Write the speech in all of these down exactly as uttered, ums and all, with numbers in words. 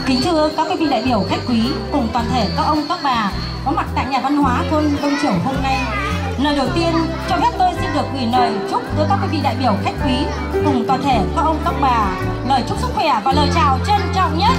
Kính thưa các quý vị đại biểu khách quý cùng toàn thể các ông các bà có mặt tại nhà văn hóa thôn Đông Triểu hôm nay. Lời đầu tiên cho phép tôi xin được gửi lời chúc tới các quý vị đại biểu khách quý cùng toàn thể các ông các bà lời chúc sức khỏe và lời chào trân trọng nhất.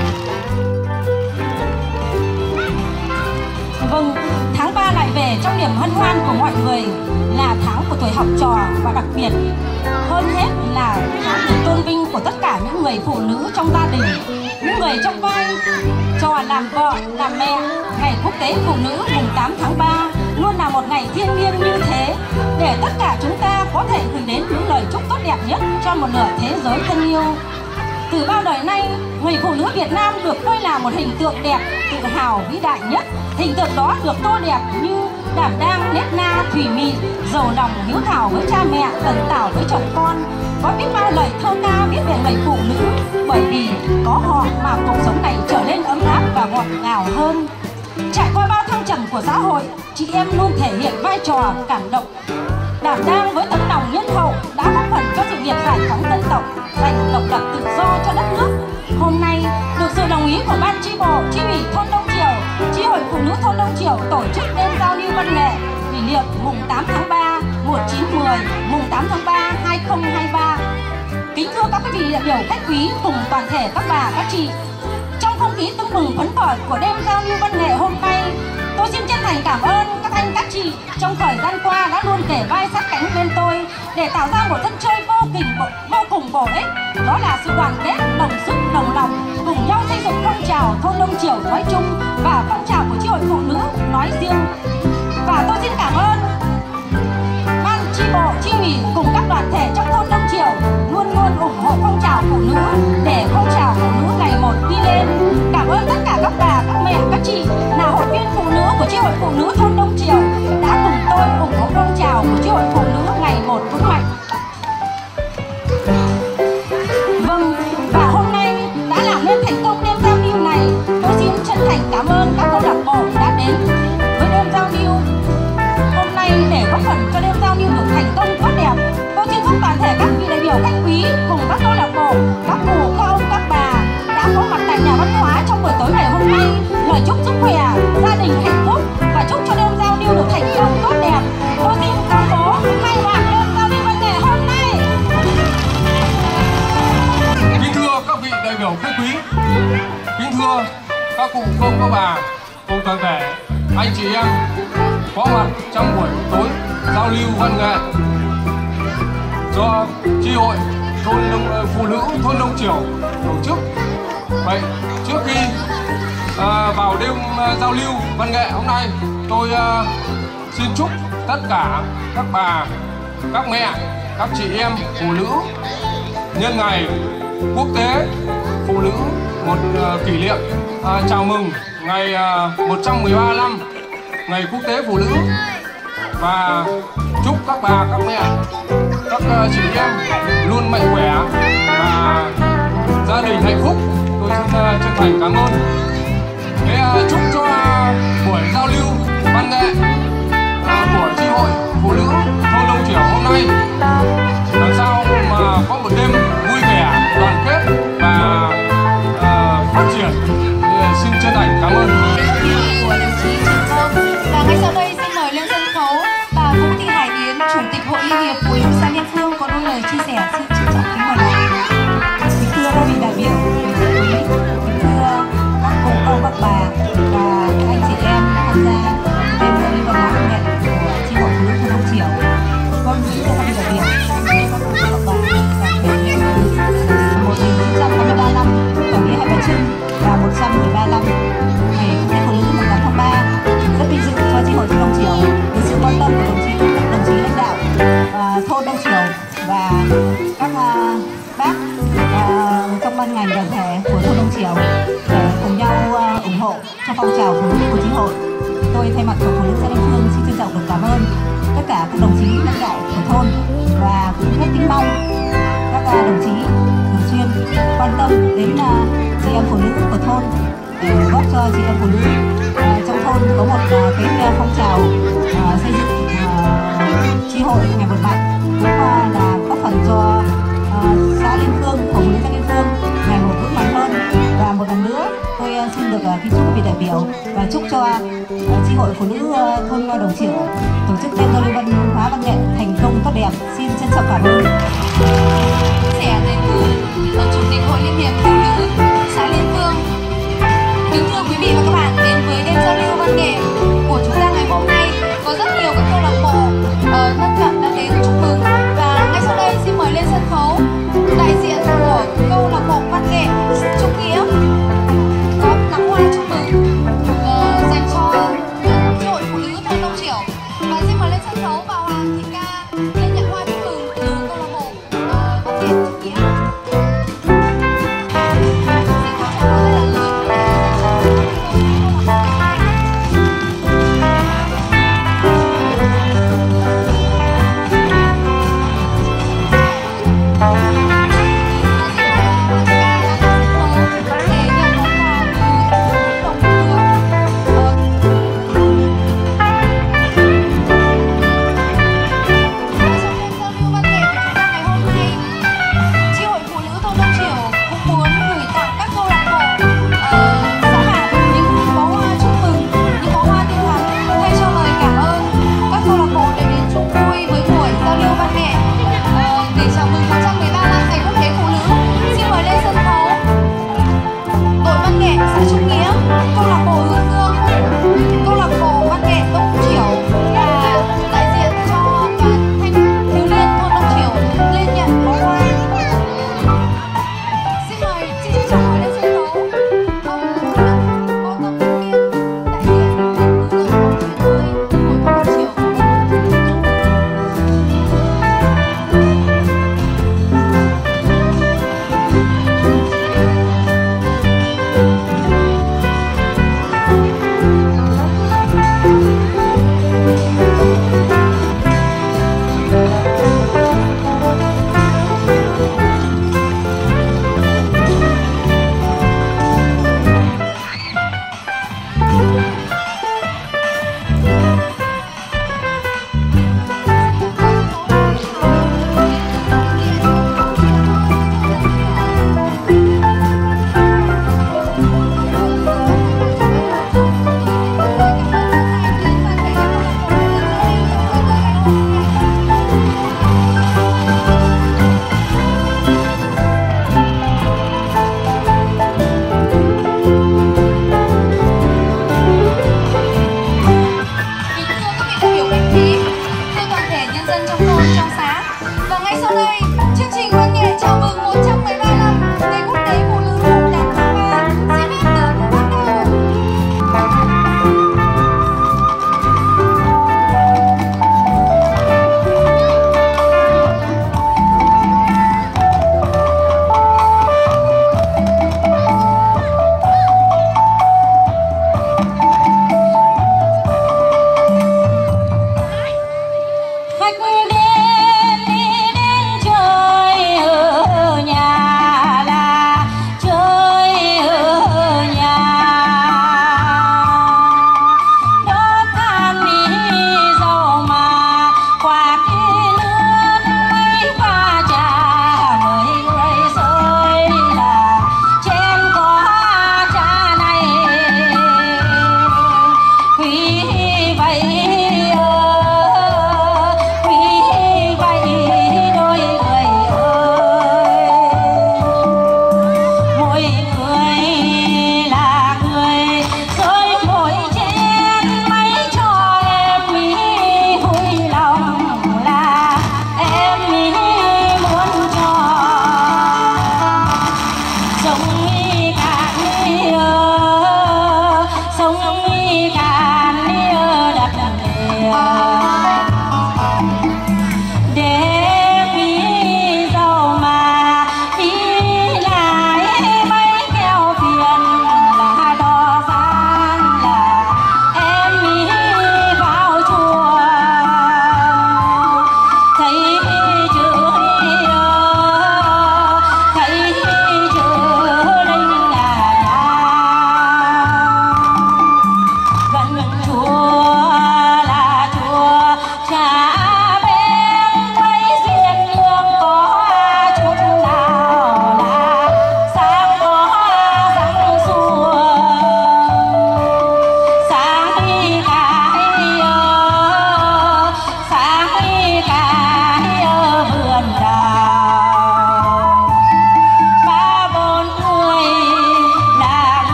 Vâng, tháng ba lại về trong niềm hân hoan của mọi người, là tháng của tuổi học trò và đặc biệt hơn hết là tháng được tôn vinh của tất cả những người phụ nữ trong gia đình, những người trong vai trò làm vợ, làm mẹ. Ngày Quốc tế Phụ nữ mùng tám tháng ba luôn là một ngày thiêng liêng như thế, để tất cả chúng ta có thể gửi đến những lời chúc tốt đẹp nhất cho một nửa thế giới thân yêu. Từ bao đời nay, người phụ nữ Việt Nam được coi là một hình tượng đẹp, tự hào, vĩ đại nhất. Hình tượng đó được tô đẹp như đảm đang, nét na, thủy mị, giàu lòng, hiếu thảo với cha mẹ, tần tảo với chồng con. Có biết bao lời thơ ca viết về người phụ nữ, bởi vì có họ mà cuộc sống này trở nên ấm áp và ngọt ngào hơn. Trải qua bao thăng trầm của xã hội, chị em luôn thể hiện vai trò cảm động, đảm đang với tấm lòng nhân hậu, đã góp phần cho sự nghiệp giải phóng dân tộc, giành độc lập tự do cho đất nước. Hôm nay, được sự đồng ý của ban chi bộ, chi ủy thôn Đông Triểu, chi hội phụ nữ thôn Đông Triểu tổ chức đêm giao lưu văn nghệ kỷ niệm mùng tám tháng ba, một chín mười, mùng tám tháng ba hai không hai ba. Kính thưa các quý vị đại biểu khách quý cùng toàn thể các bà các chị, trong không khí tưng bừng phấn khởi của đêm giao lưu văn nghệ hôm nay, tôi xin chân thành cảm ơn các anh các chị trong thời gian qua đã luôn kề vai sát cánh bên tôi để tạo ra một sân chơi vô cùng vô cùng bổ ích. Đó là sự đoàn kết, đồng sức, đồng lòng cùng nhau xây dựng phong trào thôn Đông Triểu nói chung và phong trào của chi hội phụ nữ nói riêng. Và tôi xin cảm ơn ban chi bộ, chi ủy cùng các đoàn thể trong thôn Đông Triểu luôn luôn ủng hộ phong trào phụ nữ để phong trào phụ nữ ngày một đi lên. Cảm ơn tất cả các bà, các mẹ, các chị là hội viên phụ nữ của chi hội phụ nữ thôn Đông Triểu đã cùng tôi ủng hộ phong trào của chi hội phụ nữ ngày một vững mạnh. Vâng, và hôm nay đã làm nên thành công đêm giao lưu này, tôi xin chân thành cảm ơn các câu lạc bộ đã đến với đêm giao lưu hôm nay để góp phần cho đêm giao lưu được thành công tốt đẹp. Tôi xin chúc toàn thể các vị đại biểu khách quý cùng các câu lạc bộ, các cụ, các ông, các bà đã có mặt tại nhà văn hóa trong buổi tối ngày hôm nay lời chúc sức khỏe, gia đình hạnh phúc và chúc cho đêm giao lưu được thành công tốt đẹp. Tôi xin công bố khai mạc đêm giao lưu văn nghệ hôm nay. Kính thưa các vị đại biểu khách quý, kính thưa các cụ, các ông, các bà cùng toàn thể anh chị em có mặt trong buổi tối giao lưu văn nghệ do chi hội thôn Đông, phụ nữ thôn Đông Triểu tổ chức. Vậy trước khi à, vào đêm à, giao lưu văn nghệ hôm nay, tôi à, xin chúc tất cả các bà, các mẹ, các chị em phụ nữ nhân ngày Quốc tế Phụ nữ một uh, kỷ niệm uh, chào mừng ngày uh, một trăm mười ba năm ngày Quốc tế Phụ nữ, và chúc các bà, các mẹ, các uh, chị em luôn mạnh khỏe và gia đình hạnh phúc. Tôi xin uh, chân thành cảm ơn. Thế uh, chúc cho uh, buổi giao lưu văn nghệ uh, của chi hội phụ nữ thôn Đông Triểu hôm nay làm sao mà có một đêm vui vẻ, đoàn kết và uh, phát triển. Xin chân thành cảm ơn. Của đồng chí Trần Công. Và ngay sau đây xin mời lên sân khấu bà Vũ Thị Hải Yến, Chủ tịch Hội Liên hiệp Phụ nữ xã Liên Phương có đôi lời chia sẻ. Xin trân trọng kính mời. Kính thưa các vị đại biểu, kính thưa các cụ, ông, các bà và các anh chị em tham gia đêm giao lưu văn hóa văn nghệ của chi hội phụ nữ thôn Đông Triểu. Vâng, kính thưa các vị đại biểu, các cụ, các bà, đặc biệt một nghìn chín trăm hai mươi ba năm khởi nghĩa Hai Bà Trưng và một trăm mười ba năm ngày Quốc tế Phụ nữ mùng tám tháng ba, rất vinh dự cho chi hội thôn Đông Triểu với sự quan tâm của đồng chí các đồng chí lãnh đạo uh, thôn Đông Triểu và các uh, bác uh, trong ban ngành đoàn thể của thôn Đông Triểu để cùng nhau uh, ủng hộ cho phong trào phụ nữ của chi hội. Tôi thay mặt của phụ nữ xã Liên Phương xin trân trọng được cảm ơn tất cả các đồng chí lãnh đạo của thôn và cũng rất kính mong các uh, đồng chí thường xuyên quan tâm đến uh, chị em phụ nữ của thôn để góp cho chị em phụ nữ uh, trong thôn có một uh, cái uh, phong trào uh, xây dựng uh, chi hội ngày một mạnh, cũng uh, là góp phần cho uh, xã Liên Phương, phụ nữ xã Liên Phương ngày một vững mạnh hơn. Và một lần nữa Triệu và chúc cho uh, chi hội phụ nữ uh, thôn Đồng Triệu tổ chức đêm giao lưu văn hóa văn nghệ thành công tốt đẹp. Xin trân trọng cảm ơn. Sẽ đến từ chủ tịch hội liên hiệp phụ nữ xã Liên Phương. Kính thưa quý vị và các bạn, đến với đêm giao lưu văn nghệ của chúng ta ngày hôm nay có rất nhiều các câu lạc bộ uh, lân cận đã đến chúc mừng, và ngay sau đây xin mời lên sân khấu đại diện của câu lạc bộ văn nghệ Trung Nghĩa có nắm hoa chúc mừng uh, dành cho uh, hội phụ nữ thôn Đông Triểu, và xin mời lên sân khấu bà Hoàng Thị Ca lên nhận hoa chúc mừng từ câu lạc bộ uh, văn nghệ Trung Nghĩa.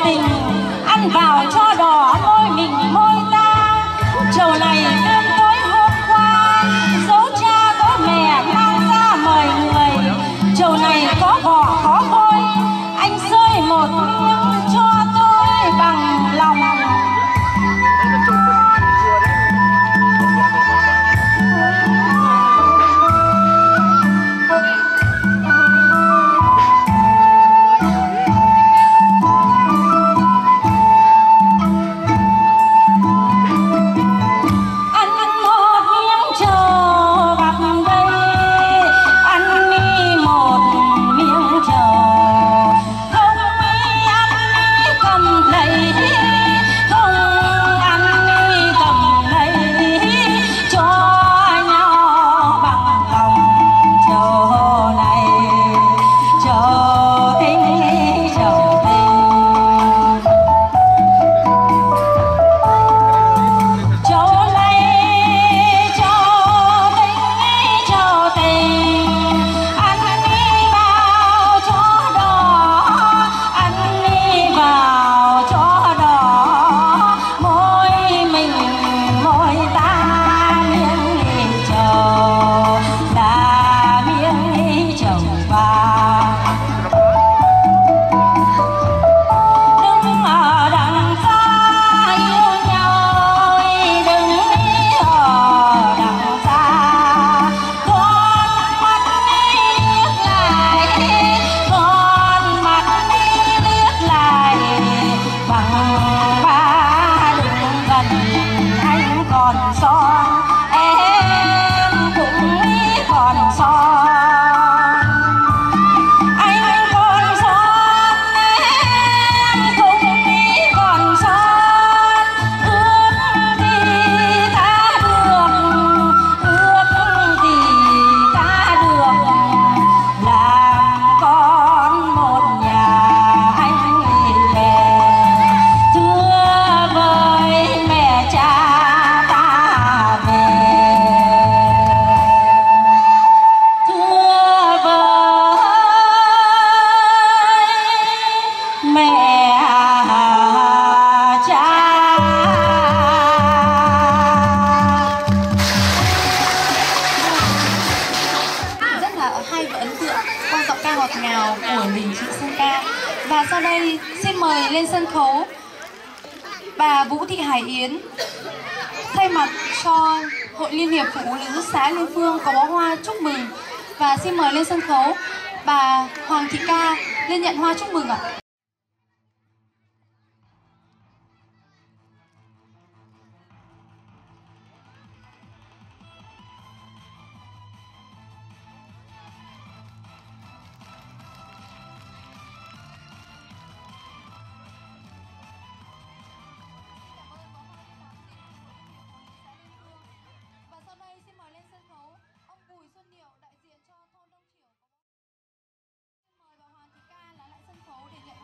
tình ăn vào cho đỏ môi mình môi ta. Trầu này đêm tối hôm qua dấu cha có mẹ mang ra mời người. Trầu này có vỏ có vôi, anh rơi một miếng cho tôi bằng lòng. Và sau đây xin mời lên sân khấu bà Vũ Thị Hải Yến thay mặt cho Hội Liên hiệp Phụ nữ xã Liên Phương có bó hoa chúc mừng. Và xin mời lên sân khấu bà Hoàng Thị Ca lên nhận hoa chúc mừng ạ. Để nhận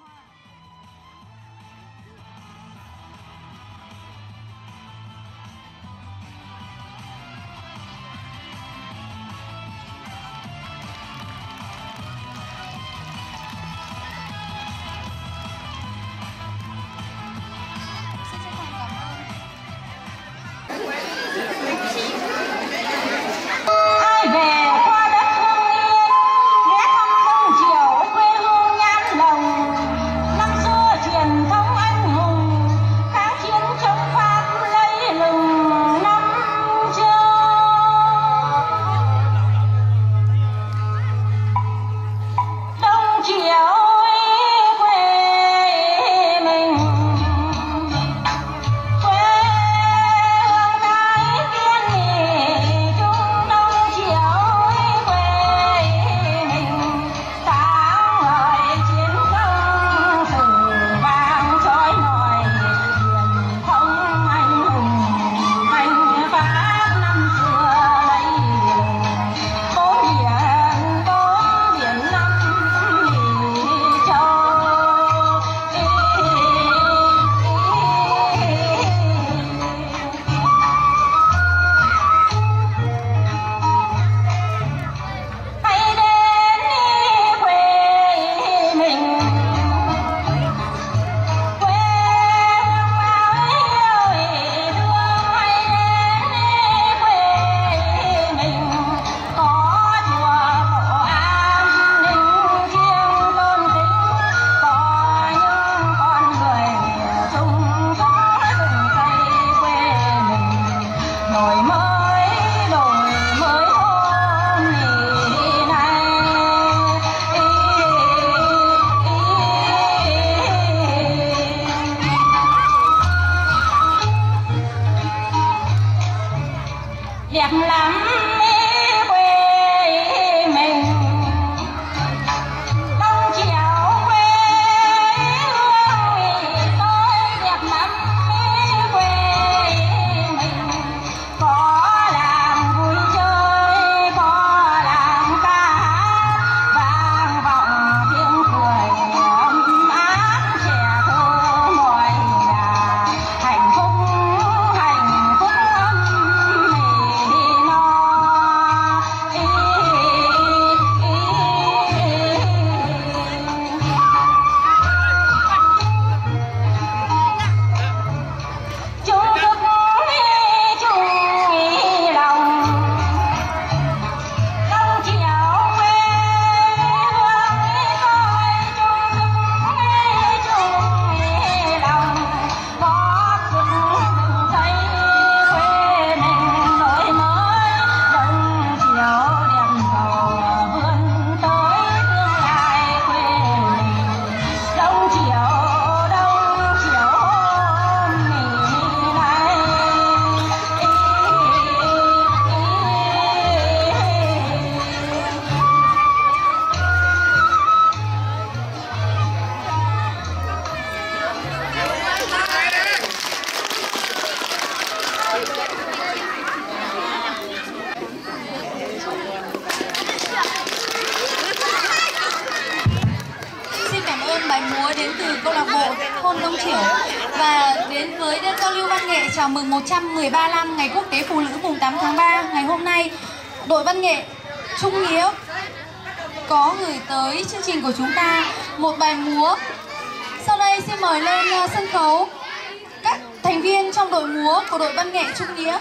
Đông Triểu. Và đến với đêm giao lưu văn nghệ chào mừng một trăm mười ba năm Ngày Quốc tế Phụ nữ mùng tám tháng ba ngày hôm nay, đội văn nghệ Trung Nghĩa có gửi tới chương trình của chúng ta một bài múa. Sau đây xin mời lên sân khấu các thành viên trong đội múa của đội văn nghệ Trung Nghĩa.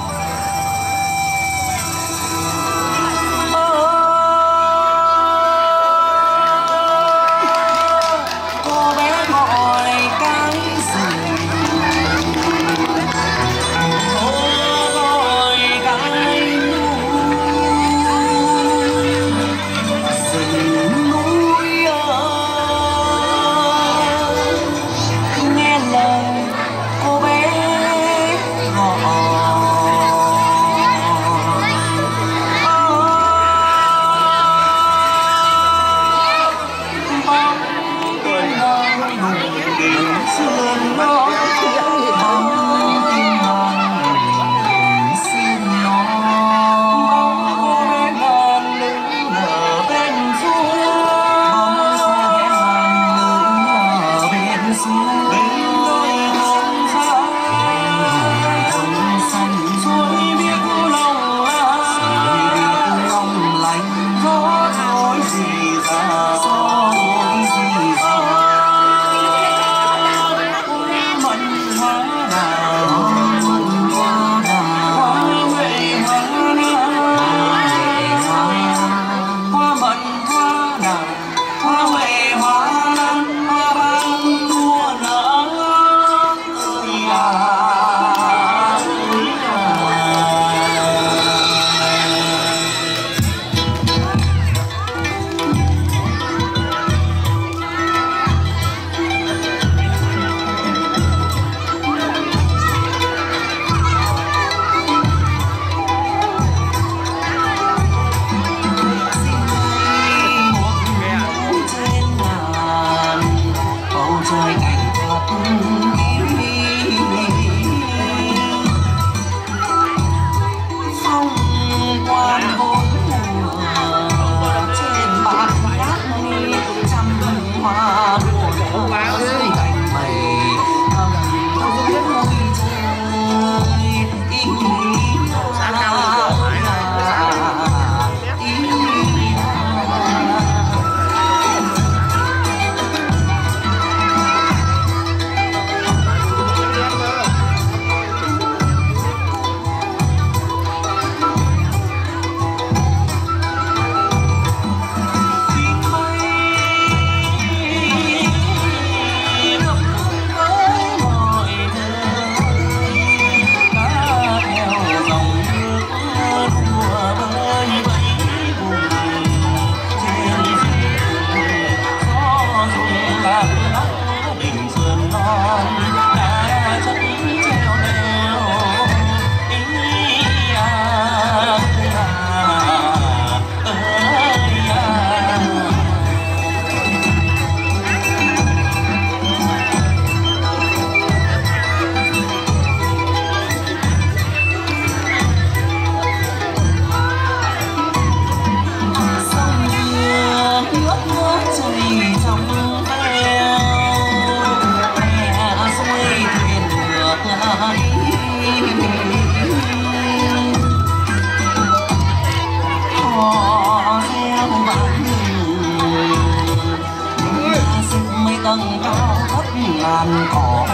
tầng cao thấp ngàn cỏ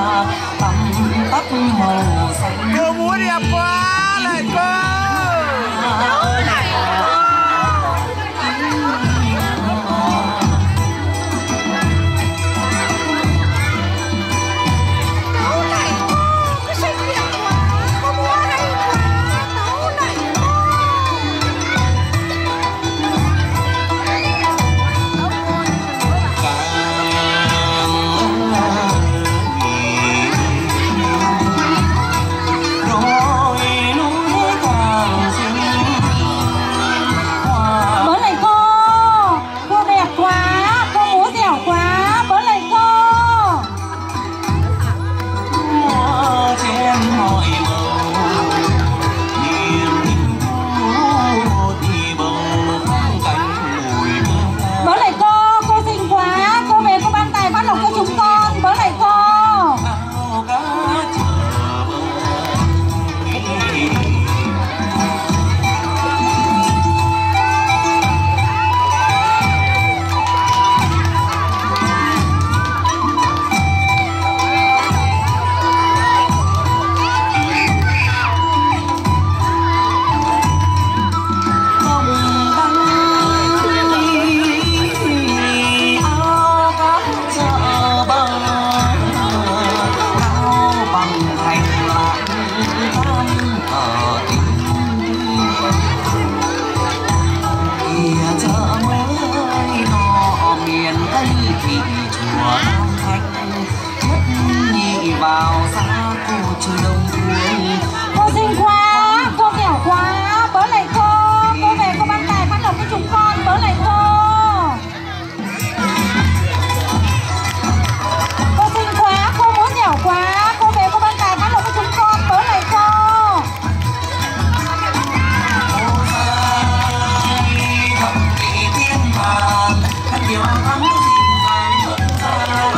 tắm tắt màu xanh. Cô múa đẹp quá này cô. vào xa cô chưa đông cuồng. Cô xinh quá, cô dẻo quá, bớ lại cô. Cô về cô ban tài phát lộc với chúng con, bớ lại cô. Cô xinh quá, cô muốn dẻo quá, cô về cô ban tài phát lộc với chúng con, bớ lại cô. Thập kỷ thiên vàng khăn nhiều thắm dịu dàng thuận ra.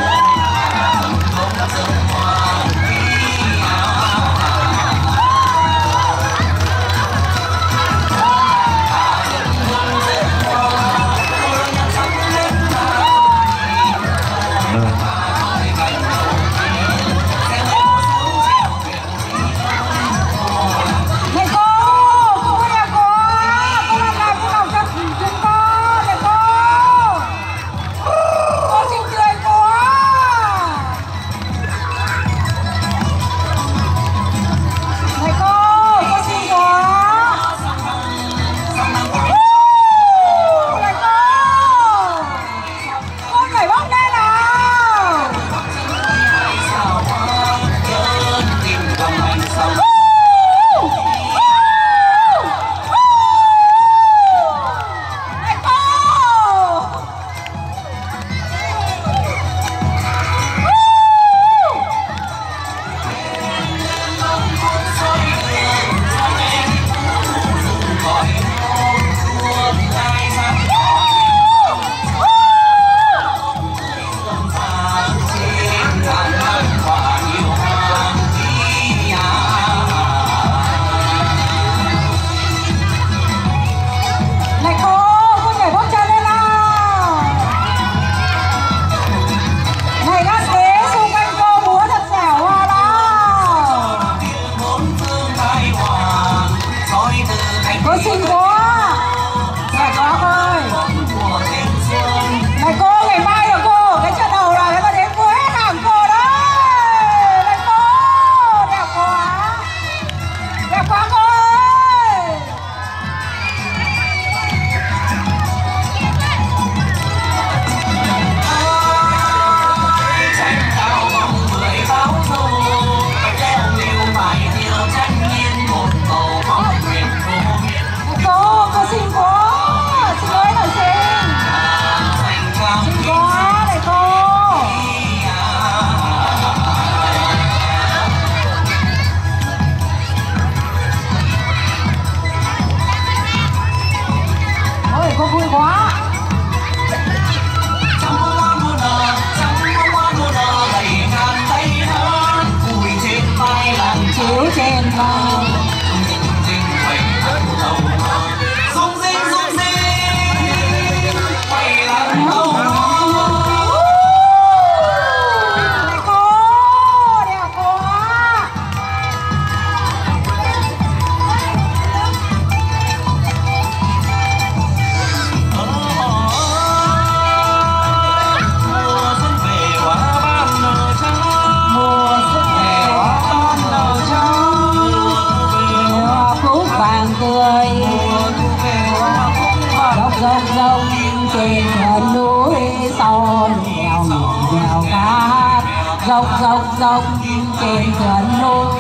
Dọc dọc dọc trên sườn núi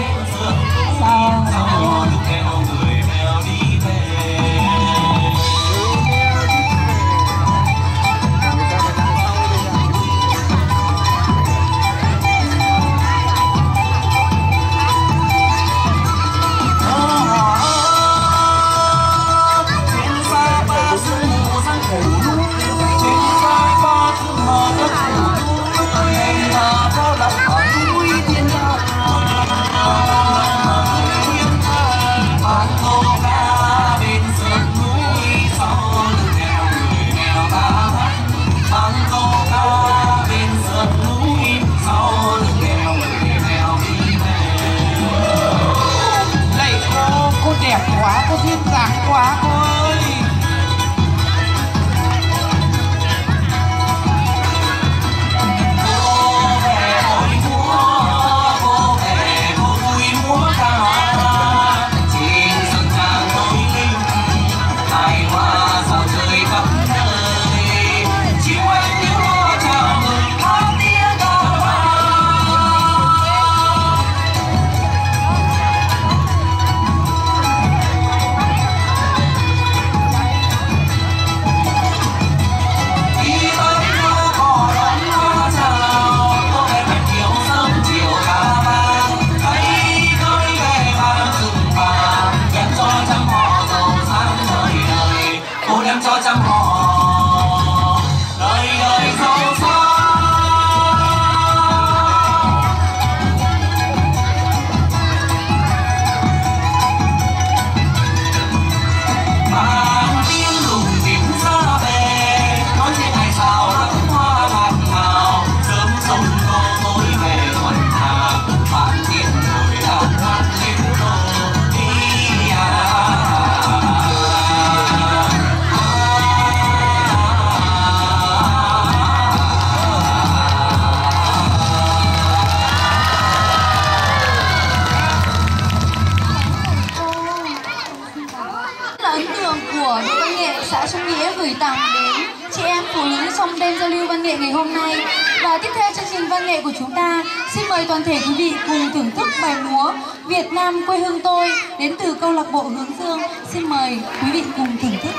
sao Hãy subscribe cho kênh Ghiền Mì Gõ để không bỏ lỡ giao lưu văn nghệ ngày hôm nay. Và tiếp theo chương trình văn nghệ của chúng ta, xin mời toàn thể quý vị cùng thưởng thức bài múa Việt Nam quê hương tôi đến từ câu lạc bộ Hướng Dương. Xin mời quý vị cùng thưởng thức.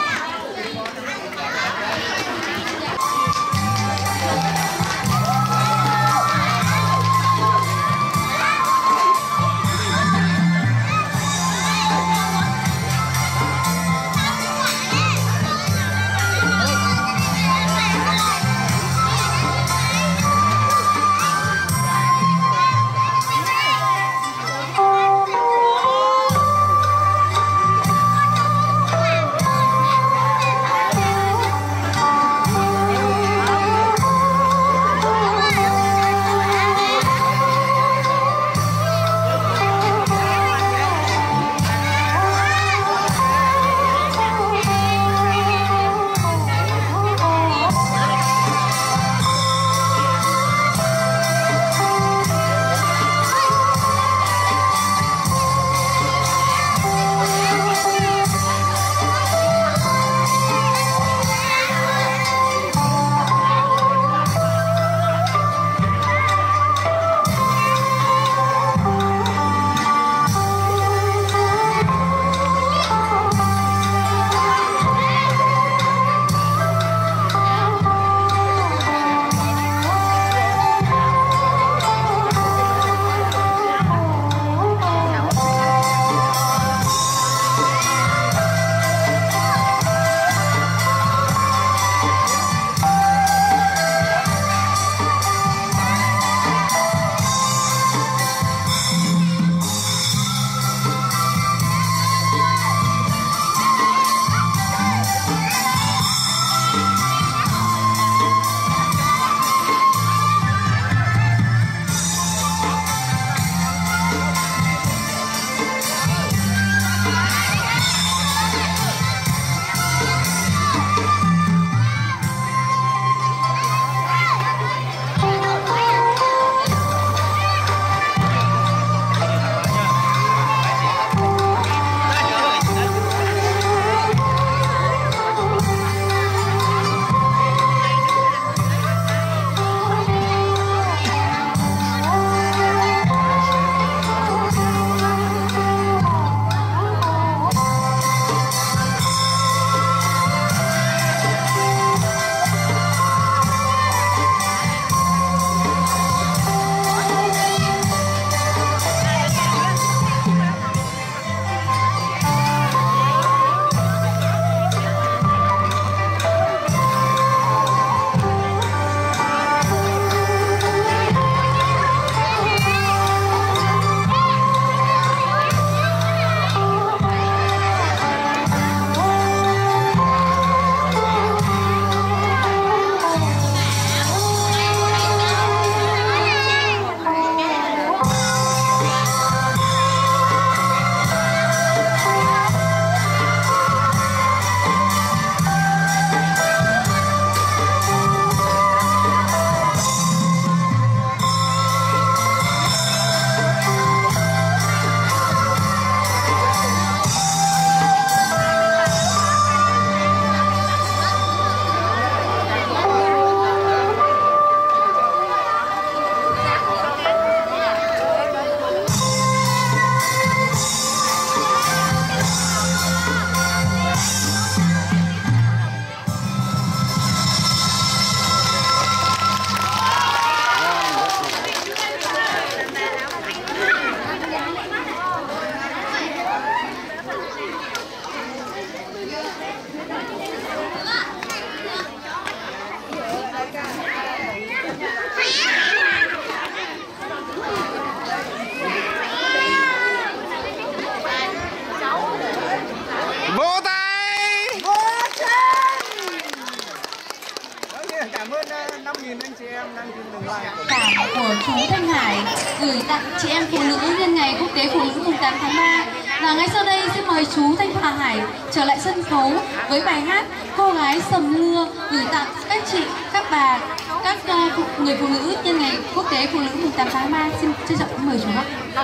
Cảm của chú Thanh Hải gửi tặng chị em phụ nữ nhân ngày Quốc tế Phụ nữ mùng tám tháng ba. Và ngay sau đây xin mời chú Thanh Hòa Hải trở lại sân khấu với bài hát Cô Gái Sầm Lưa gửi tặng các chị, các bà, các uh, người phụ nữ nhân ngày Quốc tế Phụ nữ mùng tám tháng ba. Xin trân trọng mời chú ạ.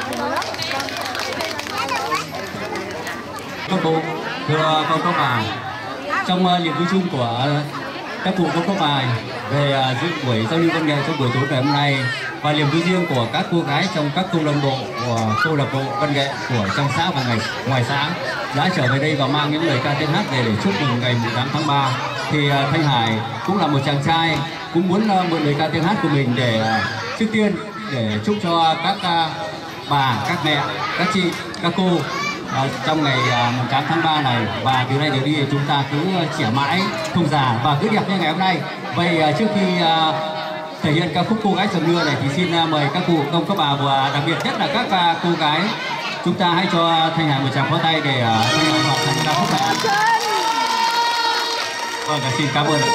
Các cô, thưa con các bà, trong uh, niềm vui chung của các cụ con các bà về dự buổi giao lưu văn nghệ trong buổi tối ngày hôm nay, và niềm vui riêng của các cô gái trong các câu lạc bộ của câu lạc bộ văn nghệ của trong xã và ngày ngoài xã đã trở về đây và mang những lời ca tiếng hát về để chúc mừng ngày mùng tám tháng ba. Thì Thanh Hải cũng là một chàng trai cũng muốn mượn lời ca tiếng hát của mình để trước tiên để chúc cho các bà, các mẹ, các chị, các cô À, trong ngày mùng tám tháng ba này, và từ nay trở đi chúng ta cứ trẻ mãi không già và cứ đẹp như ngày hôm nay. Vậy à, trước khi à, thể hiện ca khúc Cô Gái Dầm Mưa này thì xin à, mời các cụ, công, các bà và đặc biệt nhất là các à, cô gái, chúng ta hãy cho Thanh Hải một tràng pháo tay để à, Thanh Hải hoàn thành ca khúc này. Vâng, xin cảm ơn.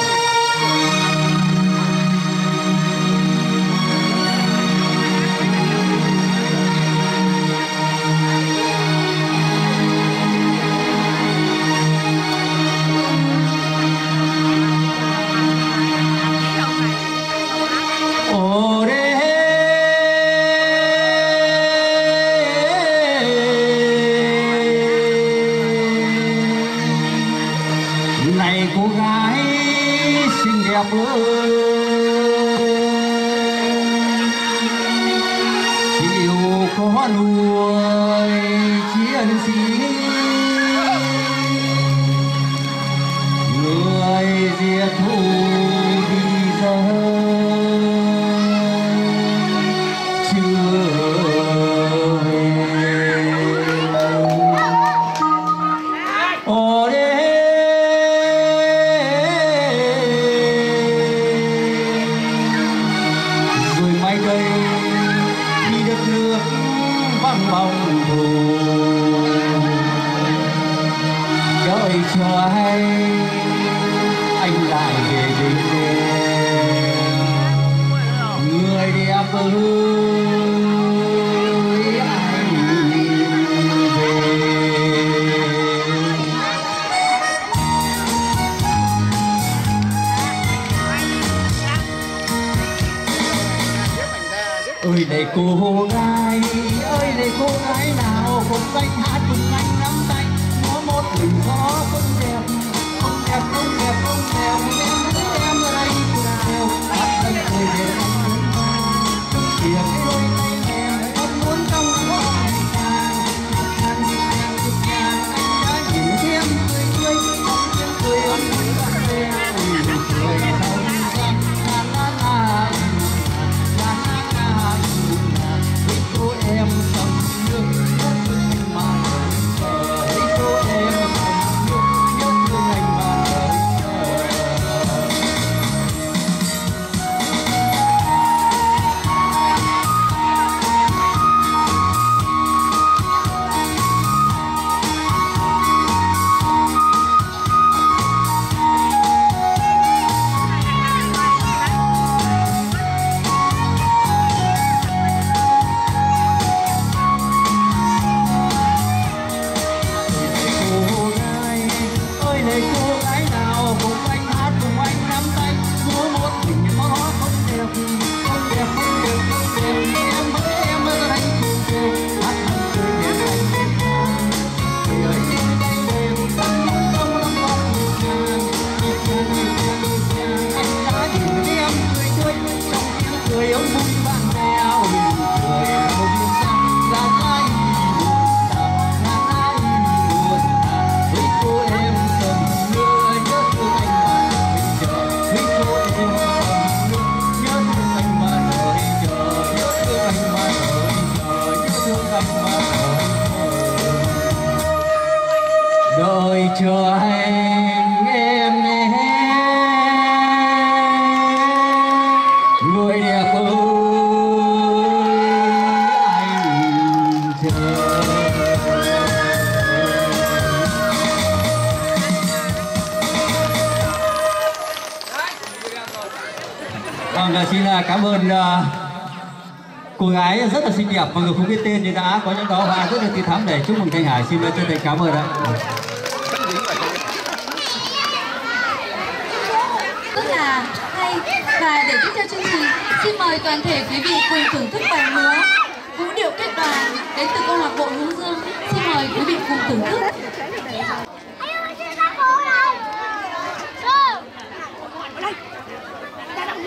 Ơi này cô gái, ơi này cô gái nào cùng anh hát cùng anh nắm tay, có một mình gió không đẹp, không đẹp, không đẹp, không đẹp, em thấy em ở đây cùng theo, hát anh cười để anh muốn mang, kìa cái đôi tay em em muốn trong gió ngày càng, càng càng càng càng anh đã nhìn em cười tươi, trong tiếng cười ấm ấm bạn bè, cười sau ra, la la la. Em sông nước nhớ thương anh mà chờ, thấy cô em sông nước nhớ thương anh mà chờ. Đợi chờ anh em nhé, người đẹp ơi anh chờ. Vâng, xin cảm ơn uh, cô gái rất là xinh đẹp, mọi người không biết tên nhưng đã có những đó và rất là tươi thắm để chúc mừng Thanh Hải. Xin chân thành cảm ơn ạ. Rất là hay, và để tiếp theo chương trình, xin mời toàn thể quý vị cùng thưởng thức bài múa vũ điệu kết đoàn đến từ câu lạc bộ Hướng Dương. Xin mời quý vị cùng thưởng thức. Đây.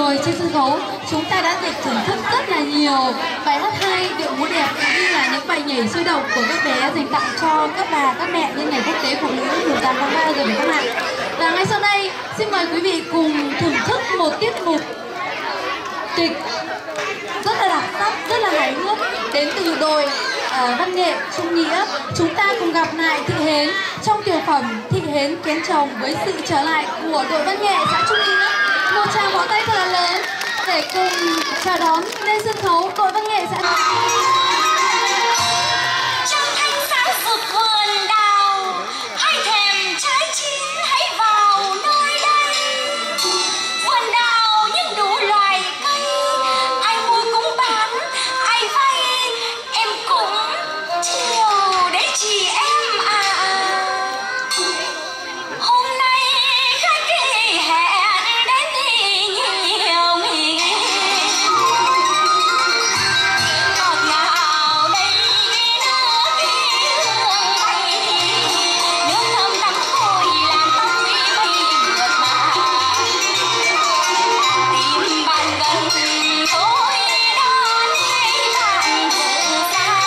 rồi trên sân khấu chúng ta đã được thưởng thức rất là nhiều bài hát hay, điệu múa đẹp cũng như là những bài nhảy sôi động của các bé dành tặng cho các bà, các mẹ nhân ngày quốc tế phụ nữ mùng tám tháng ba rồi phải không ạ? Và ngay sau đây xin mời quý vị cùng thưởng thức một tiết mục kịch rất là đặc sắc, rất là hài hước đến từ đội uh, văn nghệ Trung Nghĩa. Chúng ta cùng gặp lại Thị Hến trong tiểu phẩm Thị Hến Kén Chồng với sự trở lại của đội văn nghệ xã Trung Nghĩa. Một tràng vỗ tay thật là lớn để cùng chào đón lên sân khấu đội văn nghệ xã Trung Nghĩa. Trong thanh sáng rực vườn đào, ai thèm trái chín hãy vào nơi đây. Vườn đào nhưng đủ loài cây, ai mua cũng bán, ai vay em cũng chiều đấy chị em à. Hôm nay khách kỳ hẹn đến thì nhiều nghỉ. Ngọt ngào đây nước hương bay, nước thơm đắm môi làm tóc mi bay mượt mà. Tìm bạn gần tôi đón lấy bạn từ xa.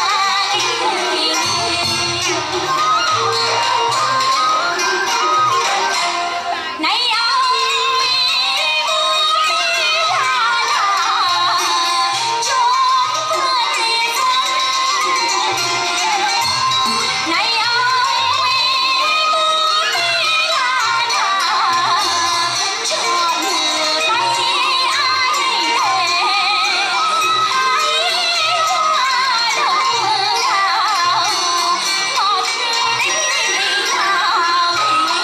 Này ông muốn đi là là trốn vườn đi thân. Này ông muốn đi là là trọn tay ai để hãy hoa đồng đào ngọt đến ngào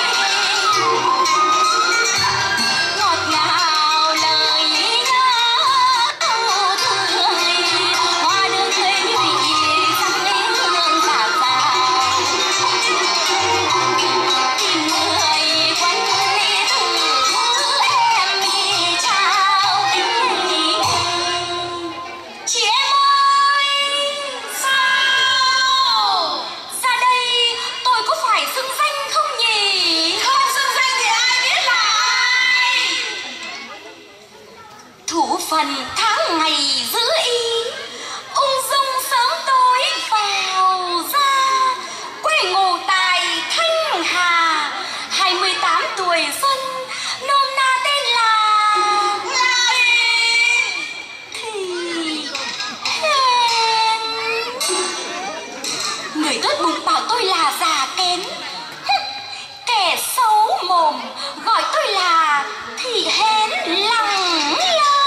ngọt ngào lời nhớ thương hoa đường thuê nhụy sắc lên hương tạt vào tìm người quanh đi thử em đi trao chị em ơi sao ra đây tôi có phải xưng danh không nhỉ? Không xưng danh thì ai biết là ai? Thủ phần tháng ngày giữ y, ung dung sớm tối vào ra, quê ngụ tại Thanh Hà, hai mươi tám tuổi xuân, nôm na tên là là thì Hên. Người tốt bụng bảo tôi là già kén, kẻ xấu mồm gọi tôi là Thị Hến lẳng lơ.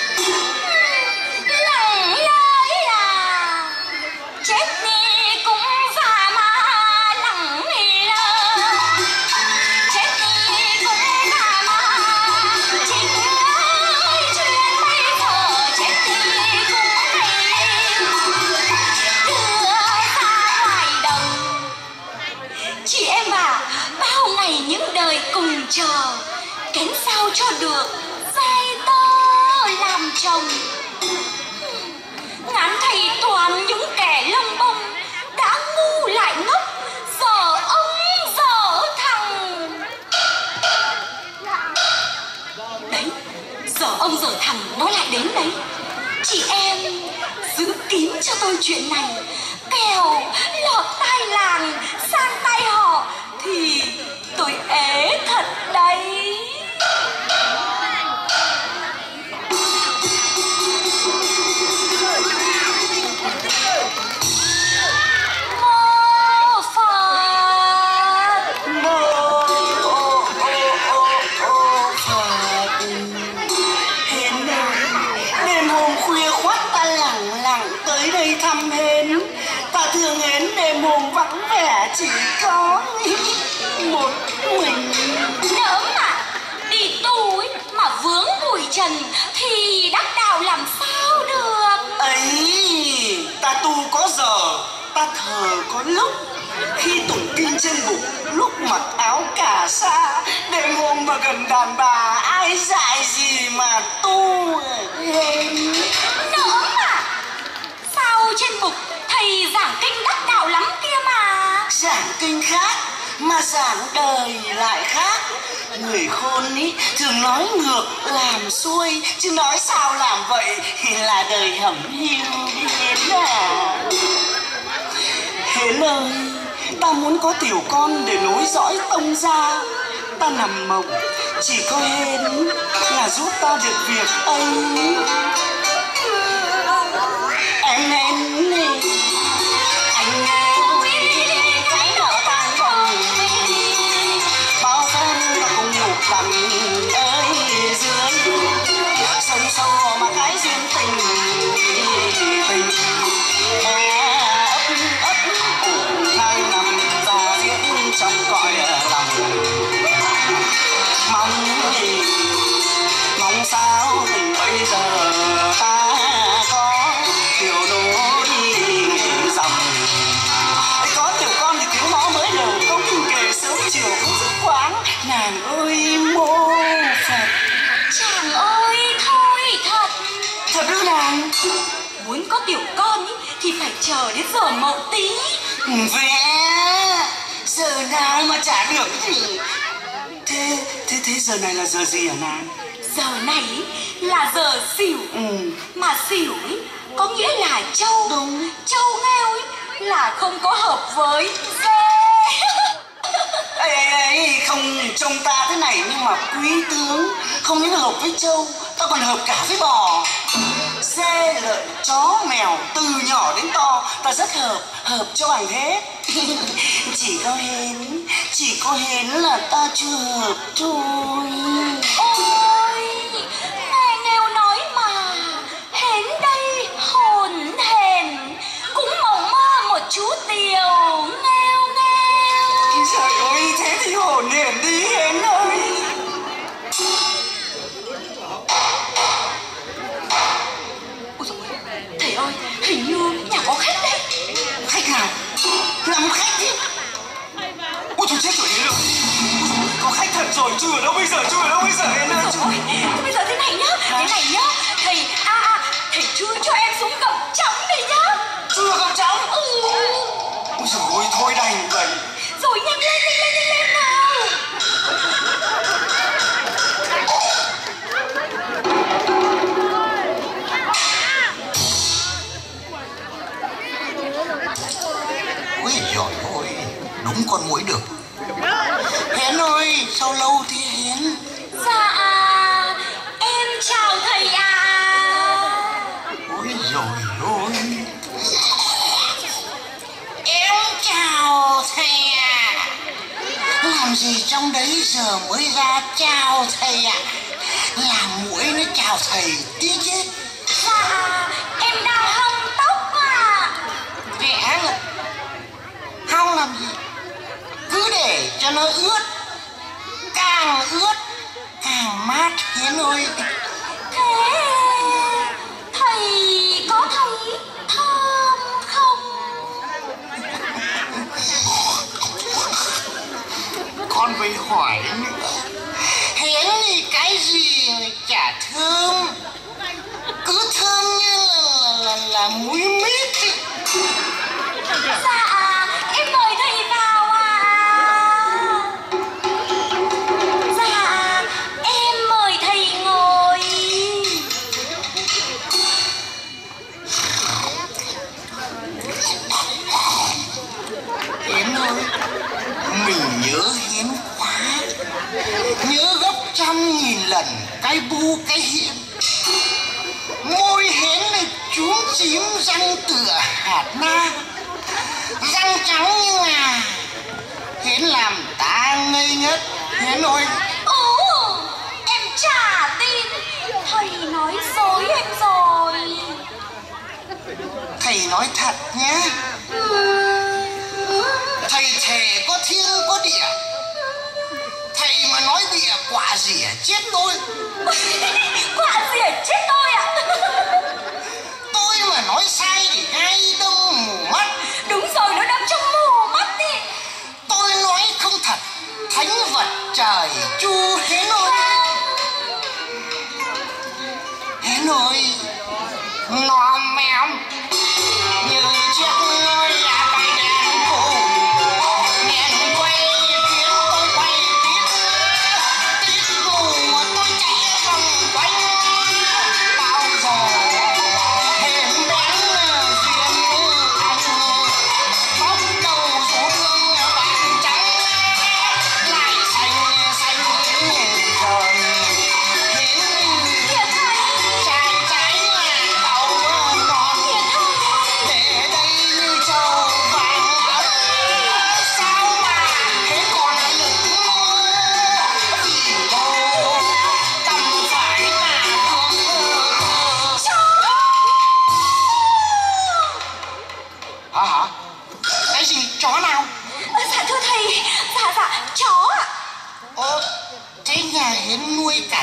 Lẳng lơ à, chết đi cũng già mà lẳng lơ. Chết đi cũng già mà chính ơi chuyện bây giờ chết đi cũng hay đưa ra ngoài đồng. Chị em à, bao ngày những đời cùng chờ, kén sao cho được giai tơ làm chồng. Ngán thầy toàn những kẻ lông bông, đã ngu lại ngốc, giờ ông giờ thằng. Đấy, giờ ông giờ thằng nó lại đến đấy. Chị em giữ kín cho tôi chuyện này, kẻo lọt tai làng sang tai họ thì tôi ế thật đấy. Mô Phật. Hến à, đêm hôm khuya khoắt ta lẳng lặng tới đây thăm Hến. Ta thương Hến đêm hôm vắng vẻ chỉ có một mình. Nỡm à, đi tu ấy mà vướng bụi trần thì đắc đạo làm sao được. Ấy, ta tu có giờ, ta thờ có lúc. Khi tụng kinh trên bụng, lúc mặc áo cà sa. Đêm hôm mà gần đàn bà, ai dạy gì mà tu. Hến. Nỡm à, sao trên bục thầy giảng kinh đắc đạo lắm kia mà. Giảng kinh khác, mà giảng đời lại khác. Người khôn ý thường nói ngược làm xuôi, chứ nói sao làm vậy là đời hẩm hiu đi Hến à. Hến ơi, ta muốn có tiểu con để nối dõi tông gia. Ta nằm mộng chỉ có Hến là giúp ta được việc ấy. Em Hến này, anh ơi, cái nợ tan vòng bao phen ta cùng ngục đằng ơi dưới sông sâu mà cái duyên tình tình ấp ấp ủ hai năm ta diễn trong cõi lòng. Mong gì mong sao tình bây giờ ta có điều nối dòng. Có tiểu con thì tiếng nó mới đầu không kể sớm chiều không dứt quán. Nàng ơi mô Phật. Chàng ơi thôi thật. Thật ư nàng? Muốn có tiểu con ý, thì phải chờ đến giờ Mậu Tý. Vẽ giờ nào mà chả được gì. Thế thế thế giờ này là giờ gì hả nàng? Giờ này ý, là giờ Sửu. Ừ. Mà Sửu ý, có nghĩa là trâu. Đúng. Trâu nghèo ý, là không có hợp với dê. Ê, ê, ê, không trông ta thế này nhưng mà quý tướng không những hợp với trâu, ta còn hợp cả với bò. Dê, lợn, chó, mèo, từ nhỏ đến to ta rất hợp, hợp cho bằng hết. Chỉ có Hến, chỉ có Hến là ta chưa hợp thôi. Ôi, nghe nghèo nói mà, Hến đây hồn hển, cũng mộng mơ một chú tiểu nghèo nghèo. Trời ơi, thế thì hồn hển đi Hến ơi. Ôi dồi ôi, thầy ơi, hình như nhà có khách đấy. Khách nào? Làm khách đi. Ôi thôi chết rồi Hến ơi. Có khách thật rồi, chui ở đâu bây giờ, chui ở đâu bây giờ Hến ơi. Ôi, thế bây giờ thế này nhá, thế này nhá, thầy à à, thầy chui cho em xuống gầm trống đi nhá. Chui vào gầm trống? Ừ. Ôi dồi ôi, thôi đành vậy. Rồi nhanh lên, nhanh lên, nhanh lên nào. Ôi giời ơi, đúng con muỗi được. Hến ơi, sao lâu thế Hến? Dạ, em chào thầy ạ. Ôi giời ơi. Em chào thầy ạ. Làm gì trong đấy giờ mới ra chào thầy ạ? Làm muỗi nó chào thầy tí chết. Dạ, em đang hong tóc ạ. Vẽ rồi. Hong làm gì? Cứ để cho nó ướt. Càng ướt càng mát Hến ơi. Thế thầy có thấy thơm không? Con phải hỏi nữa. Hến thì cái gì mà chả thơm. Cứ thơm như là, là, là, là muối mít ấy. Dạ, em mời thầy vào ạ. Dạ, em mời thầy ngồi. Hến ơi, mình nhớ Hến quá. Nhớ gấp trăm nghìn lần cái bu cái hiền. Môi Hến này chúm chím răng tựa hạt na. Răng trắng như ngà. Hến làm ta ngây ngất Hến ơi. Ồ, em chả tin. Thầy nói dối em rồi. Thầy nói thật nhé. Thầy thề có thiên có địa. Thầy mà nói bịa quả rỉa chết tôi. Quả rỉa chết tôi ạ. Tôi mà nói sai thì gai đâm mù mắt. Đúng rồi, nó đâm trong mù mắt đi. Tôi nói không thật, thánh vật trời chu Hến ơi. Hến ơi, nó mèo như chiếc ngôi là tay đèn cổ. Đèn quay khiến tôi quay tiếp.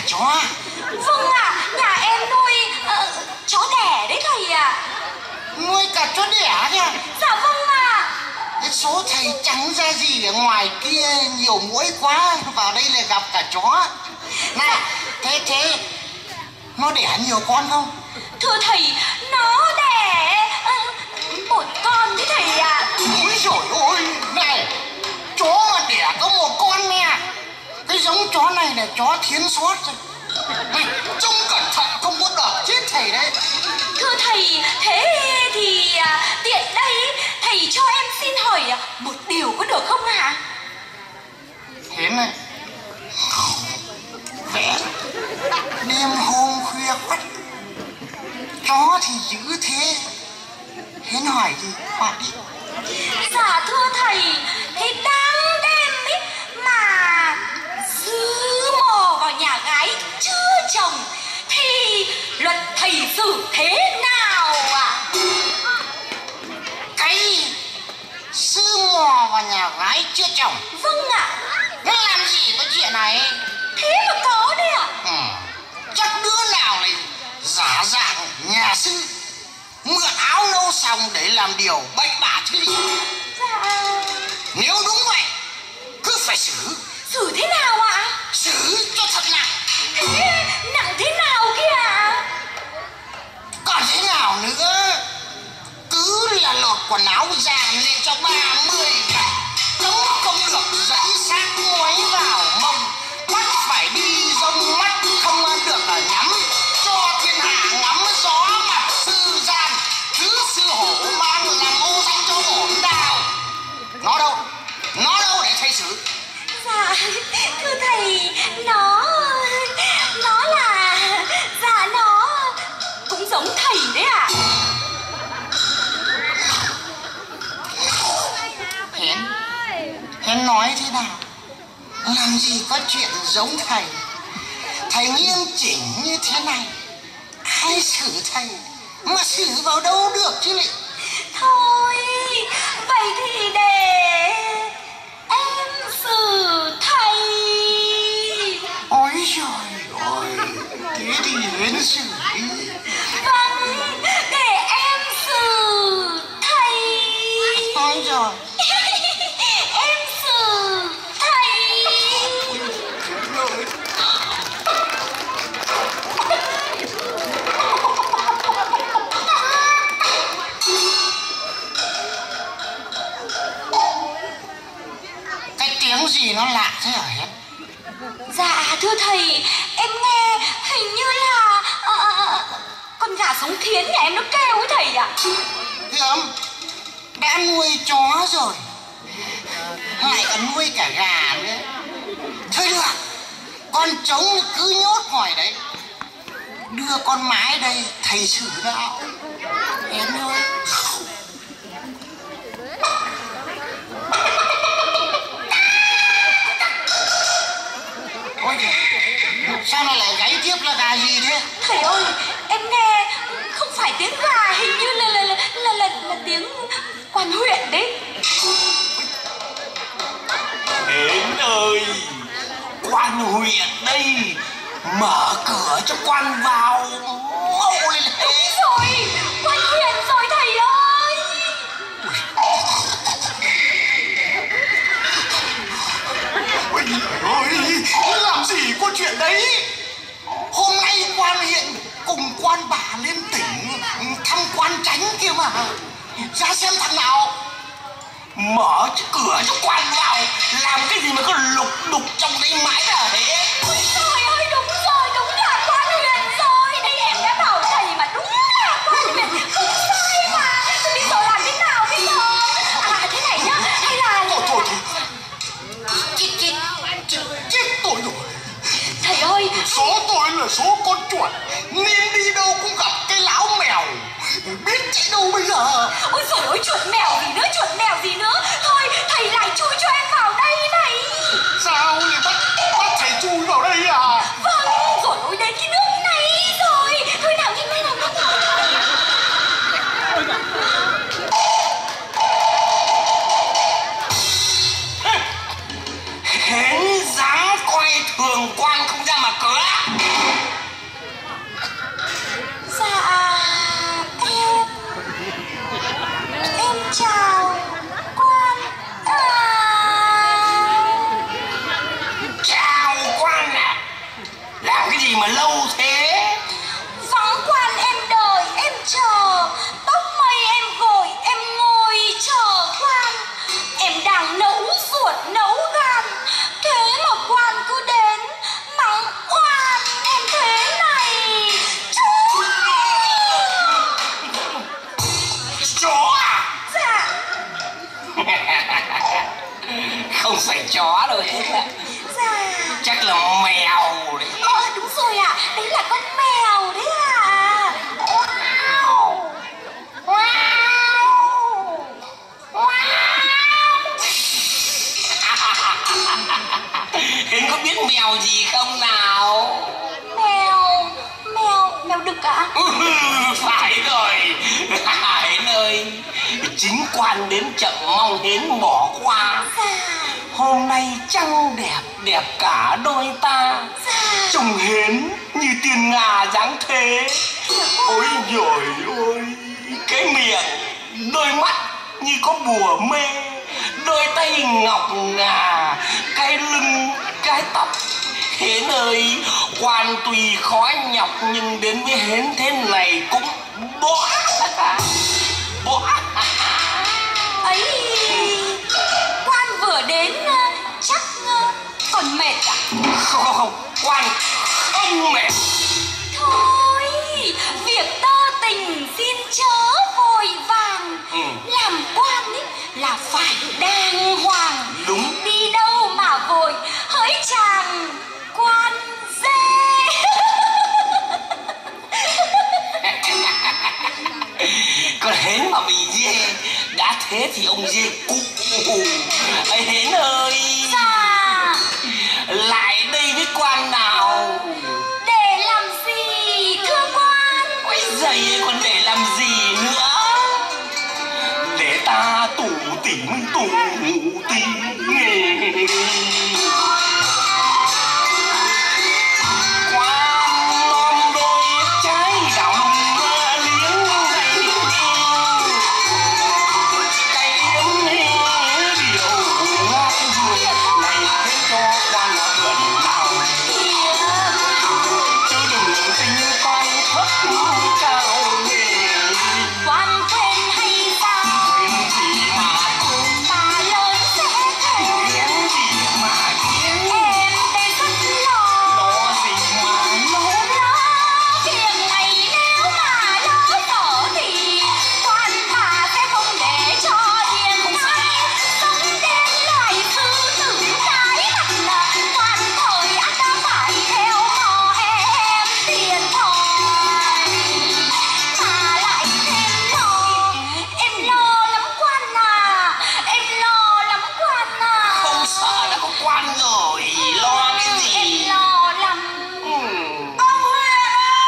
chó. Vâng ạ, à, nhà em nuôi uh, chó đẻ đấy thầy ạ. À. Nuôi cả chó đẻ kìa. Dạ vâng ạ. À. Cái số thầy chẳng ra gì ở ngoài kia nhiều muỗi quá, vào đây lại gặp cả chó. Này, thế thế nó đẻ nhiều con không? Thưa thầy, nó đẻ uh, một con đấy thầy ạ. À. Ôi dồi ôi, này, chó mà đẻ có một con nè. Cái giống chó này là chó thiến xót rồi. Này, trông cẩn thận không có đập chết thầy đấy. Thưa thầy, thế thì à, tiện đây thầy cho em xin hỏi một điều có được không ạ? À? Thế này, vẽ đêm hôm khuya khoắt, chó thì dữ thế. Hến hỏi gì? Hỏi đi. Dạ thưa thầy, thì đang đêm ấy mà cứ mò vào nhà gái chưa chồng thì luật thầy xử thế nào ạ? À? Cái sư mò vào nhà gái chưa chồng? Vâng ạ. À. Nó làm gì có chuyện này? Thế mà có đấy ạ. À? Ừ. Chắc đứa nào này giả dạng nhà sư mượn áo nâu xong để làm điều bậy bạ chứ gì. Dạ. Nếu đúng vậy cứ phải xử. Xử thế nào ạ? À? Xử cho thật nặng. Thế nặng thế nào kia ạ? Còn thế nào nữa? Cứ là lột quần áo già lên cho ba mươi cả. Cấm không được dẫn xác ngoáy vào mông. Mắt phải đi rông mắt không được nhắm. Cho thiên hạ ngắm gió mặt sư gian. Thứ sư hổ mang làm ô danh cho ổn đào. Nó đâu? Nó đâu để thầy xử? Dạ, thưa thầy, nó... Nó là... Dạ, nó... cũng giống thầy đấy ạ. À. Hến, Hến nói thế nào? Làm gì có chuyện giống thầy. Thầy nghiêm chỉnh như thế này, ai xử thầy mà xử vào đâu được chứ lị. Thôi, vậy thì để em xử thầy. Ôi trời ơi, thế thì Hến xử đi. Vâng, để em xử thầy. Ôi trời. Em xử thầy. Cái tiếng gì nó lạ thế hả Hến? Dạ thưa thầy, em nghe hình như là uh, con gà sống thiến nhà em nó kêu ấy thầy ạ. Thế không? Đã nuôi chó rồi lại còn nuôi cả gà nữa. Thôi được, con trống cứ nhốt ngoài đấy. Đưa con mái đây thầy xử đạo. Hến ơi. Ôi kìa, sao nó lại gáy tiếp là gà gì thế? Thầy ơi, em nghe không phải tiếng gà, hình như là là là là, là, là tiếng quan huyện đấy. Hến ơi, quan huyện đây, mở cửa cho quan vào mau lên. Đúng rồi, quan huyện rồi thầy ơi. Ôi ơi, làm gì có chuyện đấy. Hôm nay quan huyện cùng quan bà lên tỉnh thăm quan tránh kia mà. Ra xem thằng nào mở cửa cho quan vào. Làm cái gì mà cứ lục đục trong đấy mãi là thế. Ôi trời ơi, đúng rồi, đúng là quan huyện rồi. Đây em đã bảo thầy mà, đúng là quan huyện. Không sai mà. Tôi bây giờ làm thế nào bây giờ? À thế này nhá, hay là... Thôi thôi thôi. Chết chết chết chết tôi rồi. Thầy ơi, số tôi là số con chuột, nên đi đâu cũng gặp cái lão mèo. Biết chạy đâu bây giờ? Ôi trời ơi, chuột mèo gì nữa, chuột mèo gì nữa. Thôi thầy lại chui cho em vào đây này. Sao lại bắt bắt thầy chui vào đây à? Vâng, rồi ôi đến cái nước này rồi. Thôi nào, nhanh lên nào, nào, nào. Hến dám coi thường quan không ra mà cửa. chó đâu hết ạ. Dạ. Chắc là mèo đấy. Ờ đúng rồi ạ, à. Đấy là con mèo đấy ạ. À. Wow. Wow. Wow. Hến có biết mèo gì không nào? Mèo, mèo, mèo đực ạ? Ừ, phải rồi. Hến ơi, chính quan đến chậm mong Hến bỏ qua. Dạ. Hôm nay trăng đẹp, đẹp cả đôi ta. Dạ. Trông Hến như tiên ngà dáng thế. Ôi dồi ôi, cái miệng, đôi mắt như có bùa mê, đôi tay ngọc ngà, cái lưng, cái tóc. Hến ơi, quan tùy khó nhọc nhưng đến với Hến thế này cũng bỏ. Bỏ. Ấy, quan vừa đến chắc còn mệt à? Không không không, quan không mệt. Thôi, việc tơ tình xin chớ vội vàng. Ừ. Làm quan ấy là phải đàng hoàng. Đúng. Đi đâu mà vội, hỡi chàng quan dê. Còn Hến mà bị dê, đã thế thì ông dê cụ. Ê Hến ơi. Dạ. Lại đây với quan nào. Để làm gì thưa quan? Ôi giời, còn để làm gì nữa. Để ta tủ tỉnh tủ tỉnh. Quan non đôi trái đào lung liếng dày cây yếm điệu ngát hương này khiến cho quan vườn nào chứ đừng tính toán thấp cao nghề. Quan quên hay sao? Quên gì mà Ta lớn sẽ theo. tiếng gì mà tiếng Em đây rất lo. nó gì mà nó Lo việc này nếu mà lỡ dở thì quan bà sẽ không để cho yên ai sống đến loài sư tử cái mặt là quan thời ắt đã phải theo mò em tiền thôi mà lại thêm lo. Em lo lắm quan à, em lo lắm quan à. không sợ đã có quan rồi, lo cái Em gì. lo lắm. Ừm. Ông Huyền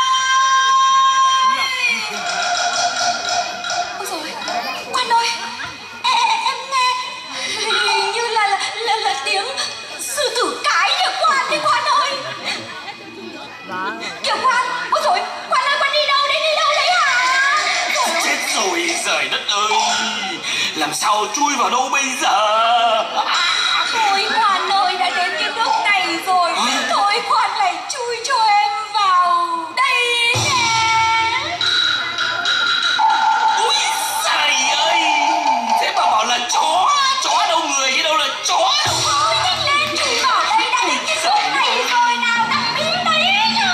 ơi! Ôi dồi, quan ơi! Em, em nghe hình như là là, là là tiếng sư tử cái kìa quan đấy quan ơi! Kìa quan! Ôi dồi, quan ơi, quan đi đâu đấy, đi đâu đấy hả? Chết rồi, trời đất ơi, làm sao chui vào đâu bây giờ. Thôi quan ơi, đã đến cái nước này rồi. Thôi quan lại chui cho em vào đây nhé. Úi giời ơi, thế mà bảo là chó, chó đâu người chứ đâu là chó đâu. Thôi nhanh lên, chui vào đây, đã đến cái nước này rồi nào, đang đến đấy nhá.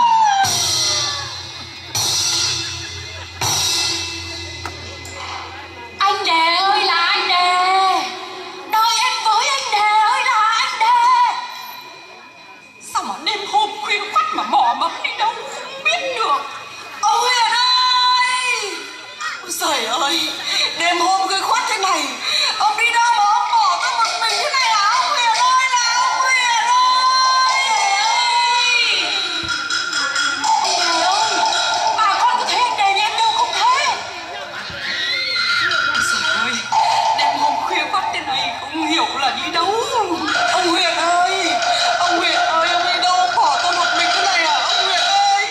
Anh Đề ơi là anh Đề. Đợi em với anh Đề ơi là anh Đề. Sao mà đêm hôm khuya khoắt mà mò mẫm đi đâu không biết được. Ông Huyền ơi! Ôi giời ơi, đêm hôm khuya khoắt thế này, ông đi đâu mà ông bỏ tôi một mình thế này hả? Ông Huyền ơi là ông Huyền ơi! Ông Đề ơi, bà con có thấy anh Đề nhà em đâu không thế? Ôi giời ơi, đêm hôm khuya khoắt thế này không hiểu là đi đâu. Ông Huyền ơi, ông Huyền ơi, ông đi đâu bỏ tôi một mình thế này hả? Ông Huyền ơi!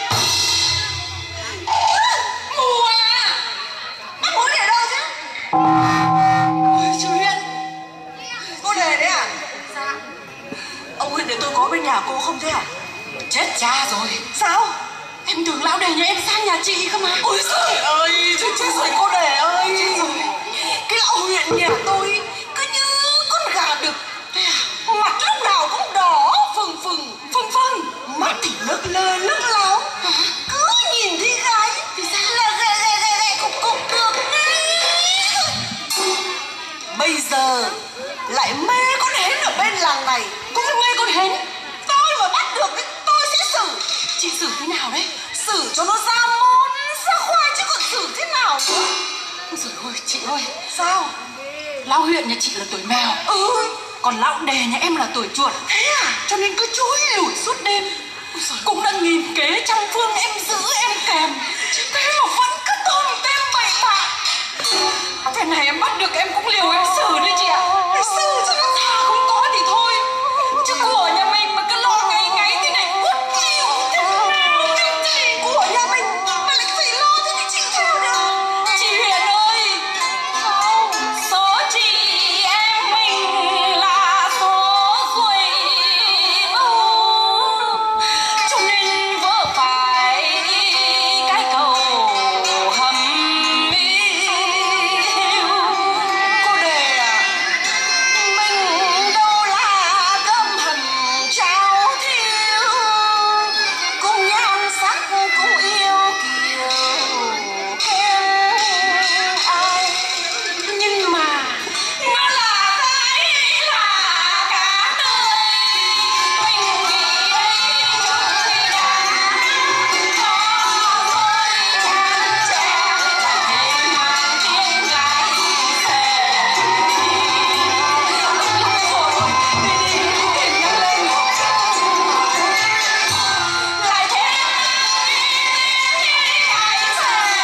Mù à! Bác muốn để đâu chứ? Ôi chú Huyền, cô Đề đấy à? Dạ. Ông Huyền để tôi có bên nhà cô không thế à? Chết cha rồi. Sao? Em tưởng lão Đề nhà em sang nhà chị cơ mà. Ôi trời ơi, chết chết rồi cô Đề ơi. Chết rồi. Cái lão Huyền nhà tôi cứ như con gà đực. Thế à? Mặt lúc nào cũng đỏ phừng phừng phừng phừng, mắt thì lnước lơ lnước láo. Cứ nhìn thấy gái là ghê ghê ghê ghê cục cục được ngay. Bây giờ lại mê con Hến ở bên làng này cũng mê con hến. Tôi mà bắt được thì tôi sẽ xử. Chị xử thế nào đấy? Xử cho nó ra môn ra khoai chứ còn xử thế nào nữa. Ôi giời ơi, chị ơi. Sao? Lão huyện nhà chị là tuổi mèo. Ừ. Còn lão đề nhà em là tuổi chuột. Thế à? Cho nên cứ chối lủi suốt đêm. Cũng đã nghìn kế trăm phương em giữ em kèm, thế mà vẫn cứ tôm tem bậy bạ. Thế này em bắt được em cũng liều em xử đi chị ạ. Để xử cho nó Thà không có thì thôi, chứ của nhà mình mà cứ lo ngày ngày thế này uất liều thế nào cái gì. của nhà mình mà lại phải lo thế thì chịu chịu được. Chị Huyền ơi, số chị em mình là số ruồi bầu, cho nên vỡ phải cái cầu hầm yêu. Cô đề à, mình đâu là cơm hầm cháo thiếu, cùng nhan sắc cũng yêu kiều kém ai. Nhưng mà nó là cái là cả đời mình nghĩ đây trong khi đã có đôi chàng trẻ thêm mang tiếng gái xẻ. Rồi đi đi tìm nhanh lên lại thêm gái xẻ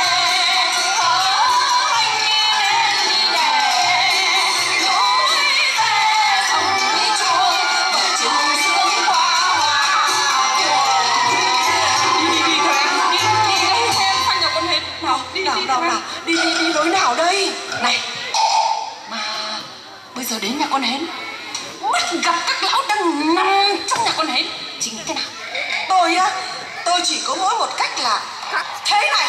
ở anh nên đi đẻ núi về sông đi trôi bờ trường sương qua hoa cuồng. Đi đi đi thôi em, đi đi đấy em sang nhà con hết nào, đi Nào đi nào thôi nào, đi đi đi lối nào đây? này. Mà bây giờ đến nhà con hến bắt gặp các lão đang nằm trong nhà con hến, chị nghĩ thế nào? Tôi á, tôi chỉ có mỗi một cách là thế này.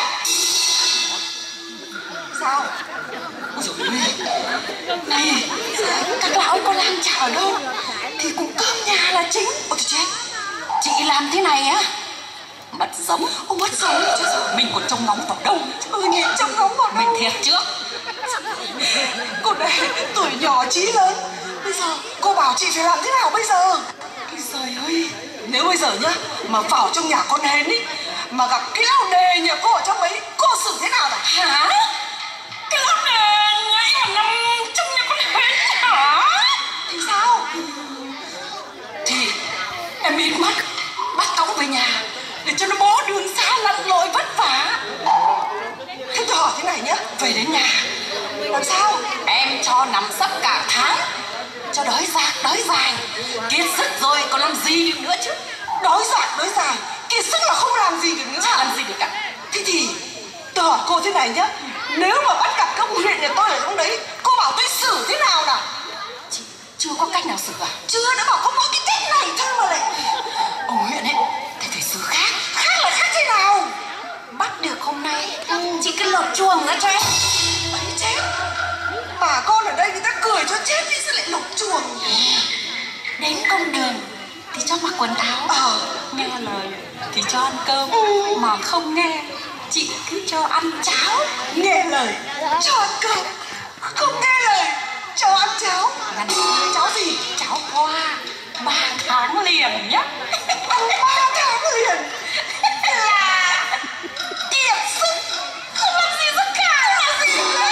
Sao? Ôi dồi ôi, này các lão ấy có lang chả ở đâu thì cũng cơm nhà là chính. Ôi trời chết, chị làm thế này á mất giống. Ông mất sống chứ sao? Mình còn trông ngóng vào đâu. Ừ nhỉ, trong ngóng vào Mình đâu. thiệt trước. Cô đây tuổi nhỏ trí lớn. Bây giờ cô bảo chị phải làm thế nào bây giờ? Ôi giời ơi, nếu bây giờ nhá mà vào trong nhà con hến ý mà gặp cái lão đề nhà cô ở trong ấy, cô xử thế nào nào? Hả? Cái lão đề nhảy mà nằm trong nhà con hến hả? Thì sao? Thì em bịt mắt bắt cõng về nhà để cho nó bó đường xa lặn lội vất vả. Thế tôi hỏi thế này nhá, Về đến nhà làm sao? em cho nằm sấp cả tháng cho đói dạc đói dài, kiệt sức rồi còn làm gì được nữa chứ. Đói dạc đói dài, kiệt sức là không làm gì được nữa. Chả làm gì được cả. Thế thì tôi hỏi cô thế này nhá, nếu mà bắt gặp các huyện nhà tôi ở trong đấy, cô bảo tôi xử thế nào nào? Chị chưa có cách nào xử à? Chưa, đã bảo có mỗi cái cách này thôi mà lại. Ông huyện ấy thì phải xử khác. Khác là khác thế nào? Bắt được hôm nay chị cứ lột chuồng ra cho em. Ấy chết, bà con ở đây người ta cười cho chết thì sao lại lục chuồng? Đến công đường thì cho mặc quần áo, Ờ. nghe lời thì cho ăn cơm, Ừ. mà không nghe chị cứ cho ăn cháo. Nghe lời cho ăn cơm, không nghe lời cho ăn cháo. Ăn Cháo gì? cháo hoa ba tháng liền nhá. Ăn ba tháng liền là kiệt sức, không làm gì tất cả là gì nữa.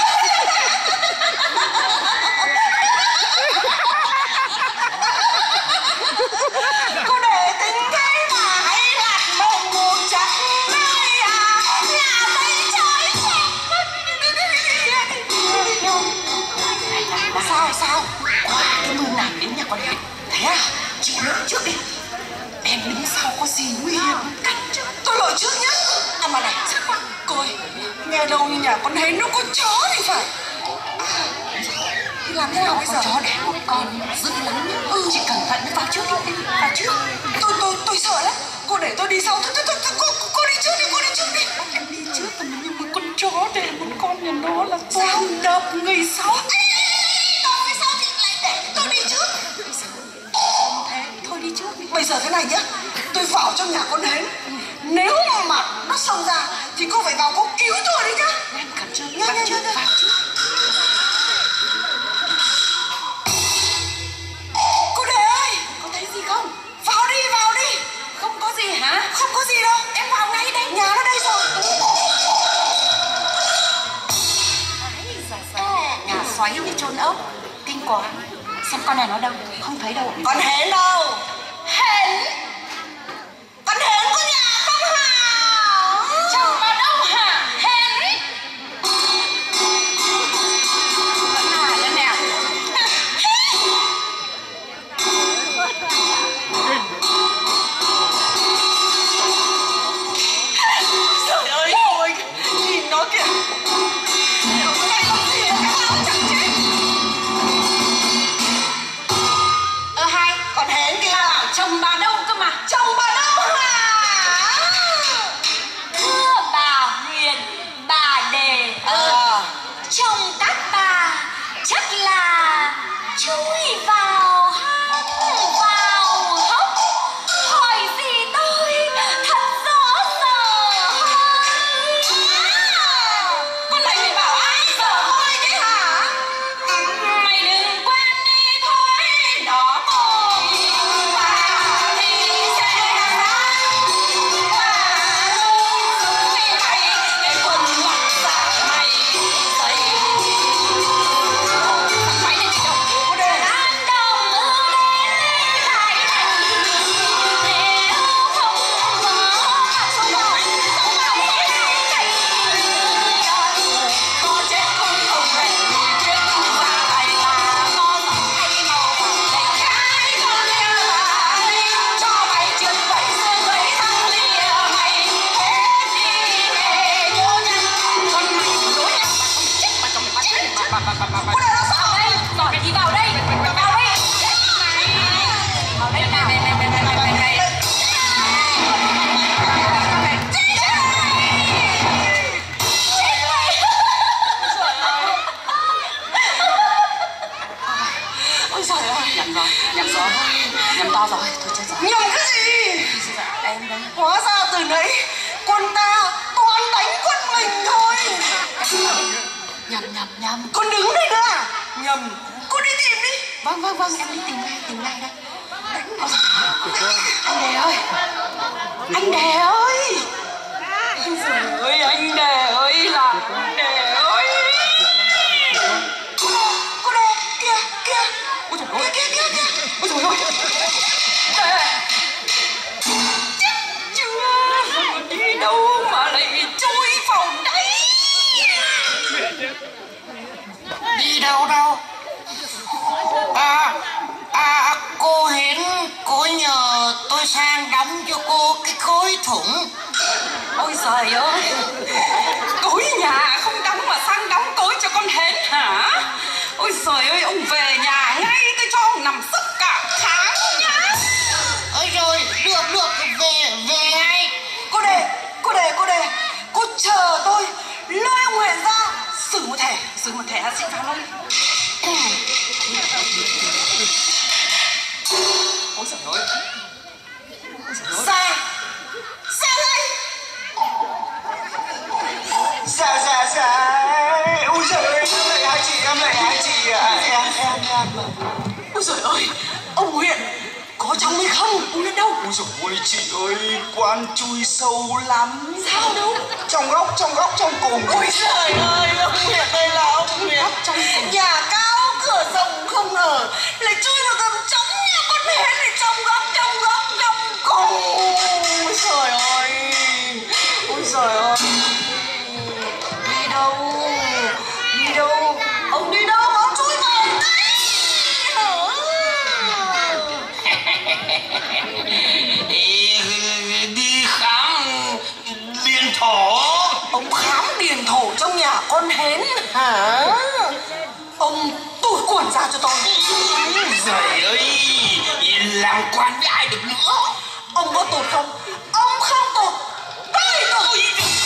Cô để tính thế mà hãy lạc mộng một chắc nơi à, nhà tay trái Sao sao? Qua cái mưa nàng đến nhà con hết. Thế à? Chị lội trước đi. Em đứng sau có gì nguy hiểm cắt chứ. tôi lội trước nhá. À mà này, cô ơi, nghe đâu như nhà con hến nó có chó thì phải. Thì làm thế nào bây giờ? Con chó đẻ một con dữ lắm. Ừ, chị cẩn thận vào trước đi. Vào trước. Tôi tôi tôi sợ lắm. Cô để tôi đi sau. Thôi thôi thôi, thôi cô, cô cô đi trước đi, cô đi trước đi. Em đi trước mà nhưng mà con chó đẻ một con nhà nó là toàn đập người sau. Tôi phía sau thì lại để tôi đi trước. Thế thôi đi trước đi. Bây giờ thế này nhá, tôi vào trong nhà con hến. Nếu mà nó xông ra thì cô phải vào cô cứu tôi đi nhá. Nhanh cẩn chưa? Nhanh, Vào nhanh, trước, nhanh, nhanh. vào trước. Cô để trôn ốc. Kinh quá. Xem con này nó đâu? Không thấy đâu. Con hến đâu? Hến. Con hến của nhà Phong Hảo. Chồng bà đâu hả? Hến. Vẫn là lên nào. Trời ơi, ôi, nhìn nó kìa. Cái này làm gì à? Cái áo chẳng chết. Ơ hai, Con hến kia. chồng bà đâu cơ mà? Chồng bà đâu hả? Thưa bà Huyền, bà Đề, Ờ. chồng các bà chắc là chui vào hang vào hốc, hỏi gì tôi thật rõ ràng. Con lại phải bảo ai sợ thôi chứ hả? Mày đừng quan đi thôi, đó còn bà thì sẽ ra bà giống như mày, cái quần lọc xả mày dày. Thằng máy này chị đâu? Cô Đề. Đàn đồng ưa đến lại thành, nếu không có mặt số một, số bảy hay chạy có chết cũng không về, chết ra tay ta có giọng hay màu vàng đầy cái con nhà bà đi cho mày chuyện vậy xương vậy thăng lìa mày hết đi về vô nhân con mày dối nhau mà không chết mà chồng mày chết mà bà bà bà bà bà vào đây giỏi thì vào đây vào đây vào đây nào này này này này này này này Ôi trời ơi, nhầm rồi, nhầm rồi, nhầm to rồi, thôi chết rồi. Nhầm cái gì? Em đây. Hóa ra từ nãy quân ta toàn đánh quân mình thôi. Nhầm, nhầm, nhầm. Con đứng đây nữa à? Nhầm. Cô đi tìm đi. Vâng, vâng, vâng, em đi tìm ngay, tìm ngay đây. Anh Đề ơi, anh Đề ơi. Trời ơi, anh Đề ơi là anh Đề ơi. Cô Đề, cô Đề, kìa, kìa. Ôi trời ơi, Kìa, kìa, kìa. ôi trời ơi. Đề. Chết chưa? Đi đâu mà lại chui vào đây? Đi đâu đâu? À, à, cô Hến, cô nhờ tôi sang đóng cho cô cái khối thủng. Ôi trời ơi, cối nhà không đóng mà sang đóng cối cho con Hến hả? Ôi trời ơi, ông về nhà ngay tôi cho ông nằm sức cả tháng nhá. Ôi rồi, được, được, về, về ngay. Cô Đề, cô Đề, cô Đề, cô chờ tôi, lôi ông Huệ ra, xử một thẻ. Rồi một thẻ xin vào luôn. Ôi trời ơi. Ra, ra đây. Dạ, dạ, dạ. Ôi trời ơi, em lại hai chị, em lại hai chị à. Em, em, em. Ôi trời ơi, ông Huyện có trong hay không? Ông lên đâu? Ôi dồi ôi, chị ơi, quan chui sâu lắm. Sao đâu? Trong góc, trong góc, trong cùng. Ôi trời ơi, ông Huyện đây là ông Huyện. Nhà cao, cửa rộng không ở, lại chui vào gầm trống như con hến này, trong góc, trong góc, trong cùng. Ôi trời ơi, ôi trời ơi. Đi đâu, đi đâu, ông đi đâu mà ông chui vào đây? Đi khám điền thổ. Ông khám điền thổ trong nhà con hến hả? Ông tụt quần ra cho tôi. Trời ơi, làm quan với ai được nữa? Ông có tụt không? Ông không tụt, tôi tụt.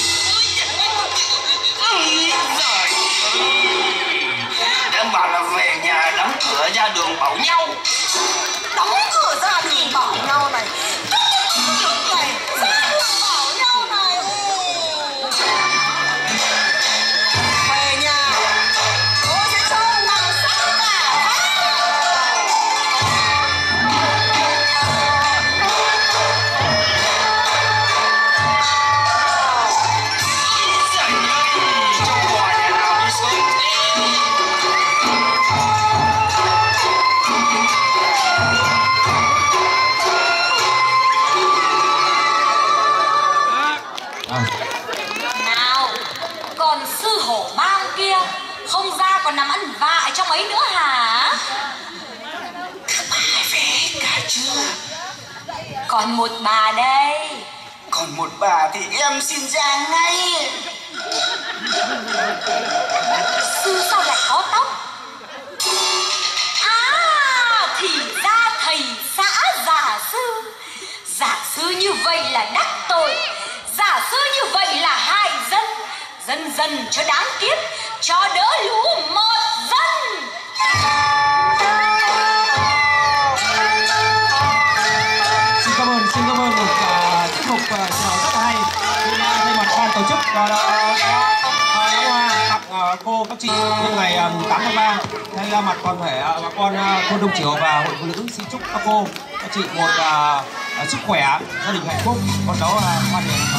Trời ơi, em bảo là về nhà đóng cửa ra đường bảo nhau. Đóng cửa ra đường bảo nhau này, đường này ra đường bảo nhau này. Về nhà tôi sẽ cho nằm sắp cả tháng. Không ra còn nằm ăn vạ ở trong ấy nữa hả? Các bà về cả chưa? Còn một bà đây. Còn một bà thì em xin ra ngay. Sư sao lại có tóc? À, thì ra thầy xã giả sư. Giả sư như vậy là đắc tội, giả sư như vậy là hại dân. Dân dần cho đáng kiếp, cho đỡ lũ một dân. Xin cảm ơn, xin cảm ơn một uh, tiết mục uh, chào rất là hay. Thay mặt ban tổ chức và uh, đã hoa tặng uh, cô các chị nhân ngày um, tám tháng ba. Thay mặt toàn thể uh, bà con uh, thôn Đông Chiểu và hội phụ nữ xin chúc các cô các chị một uh, uh, sức khỏe, gia đình hạnh phúc, con cháu uh, hoàn thiện.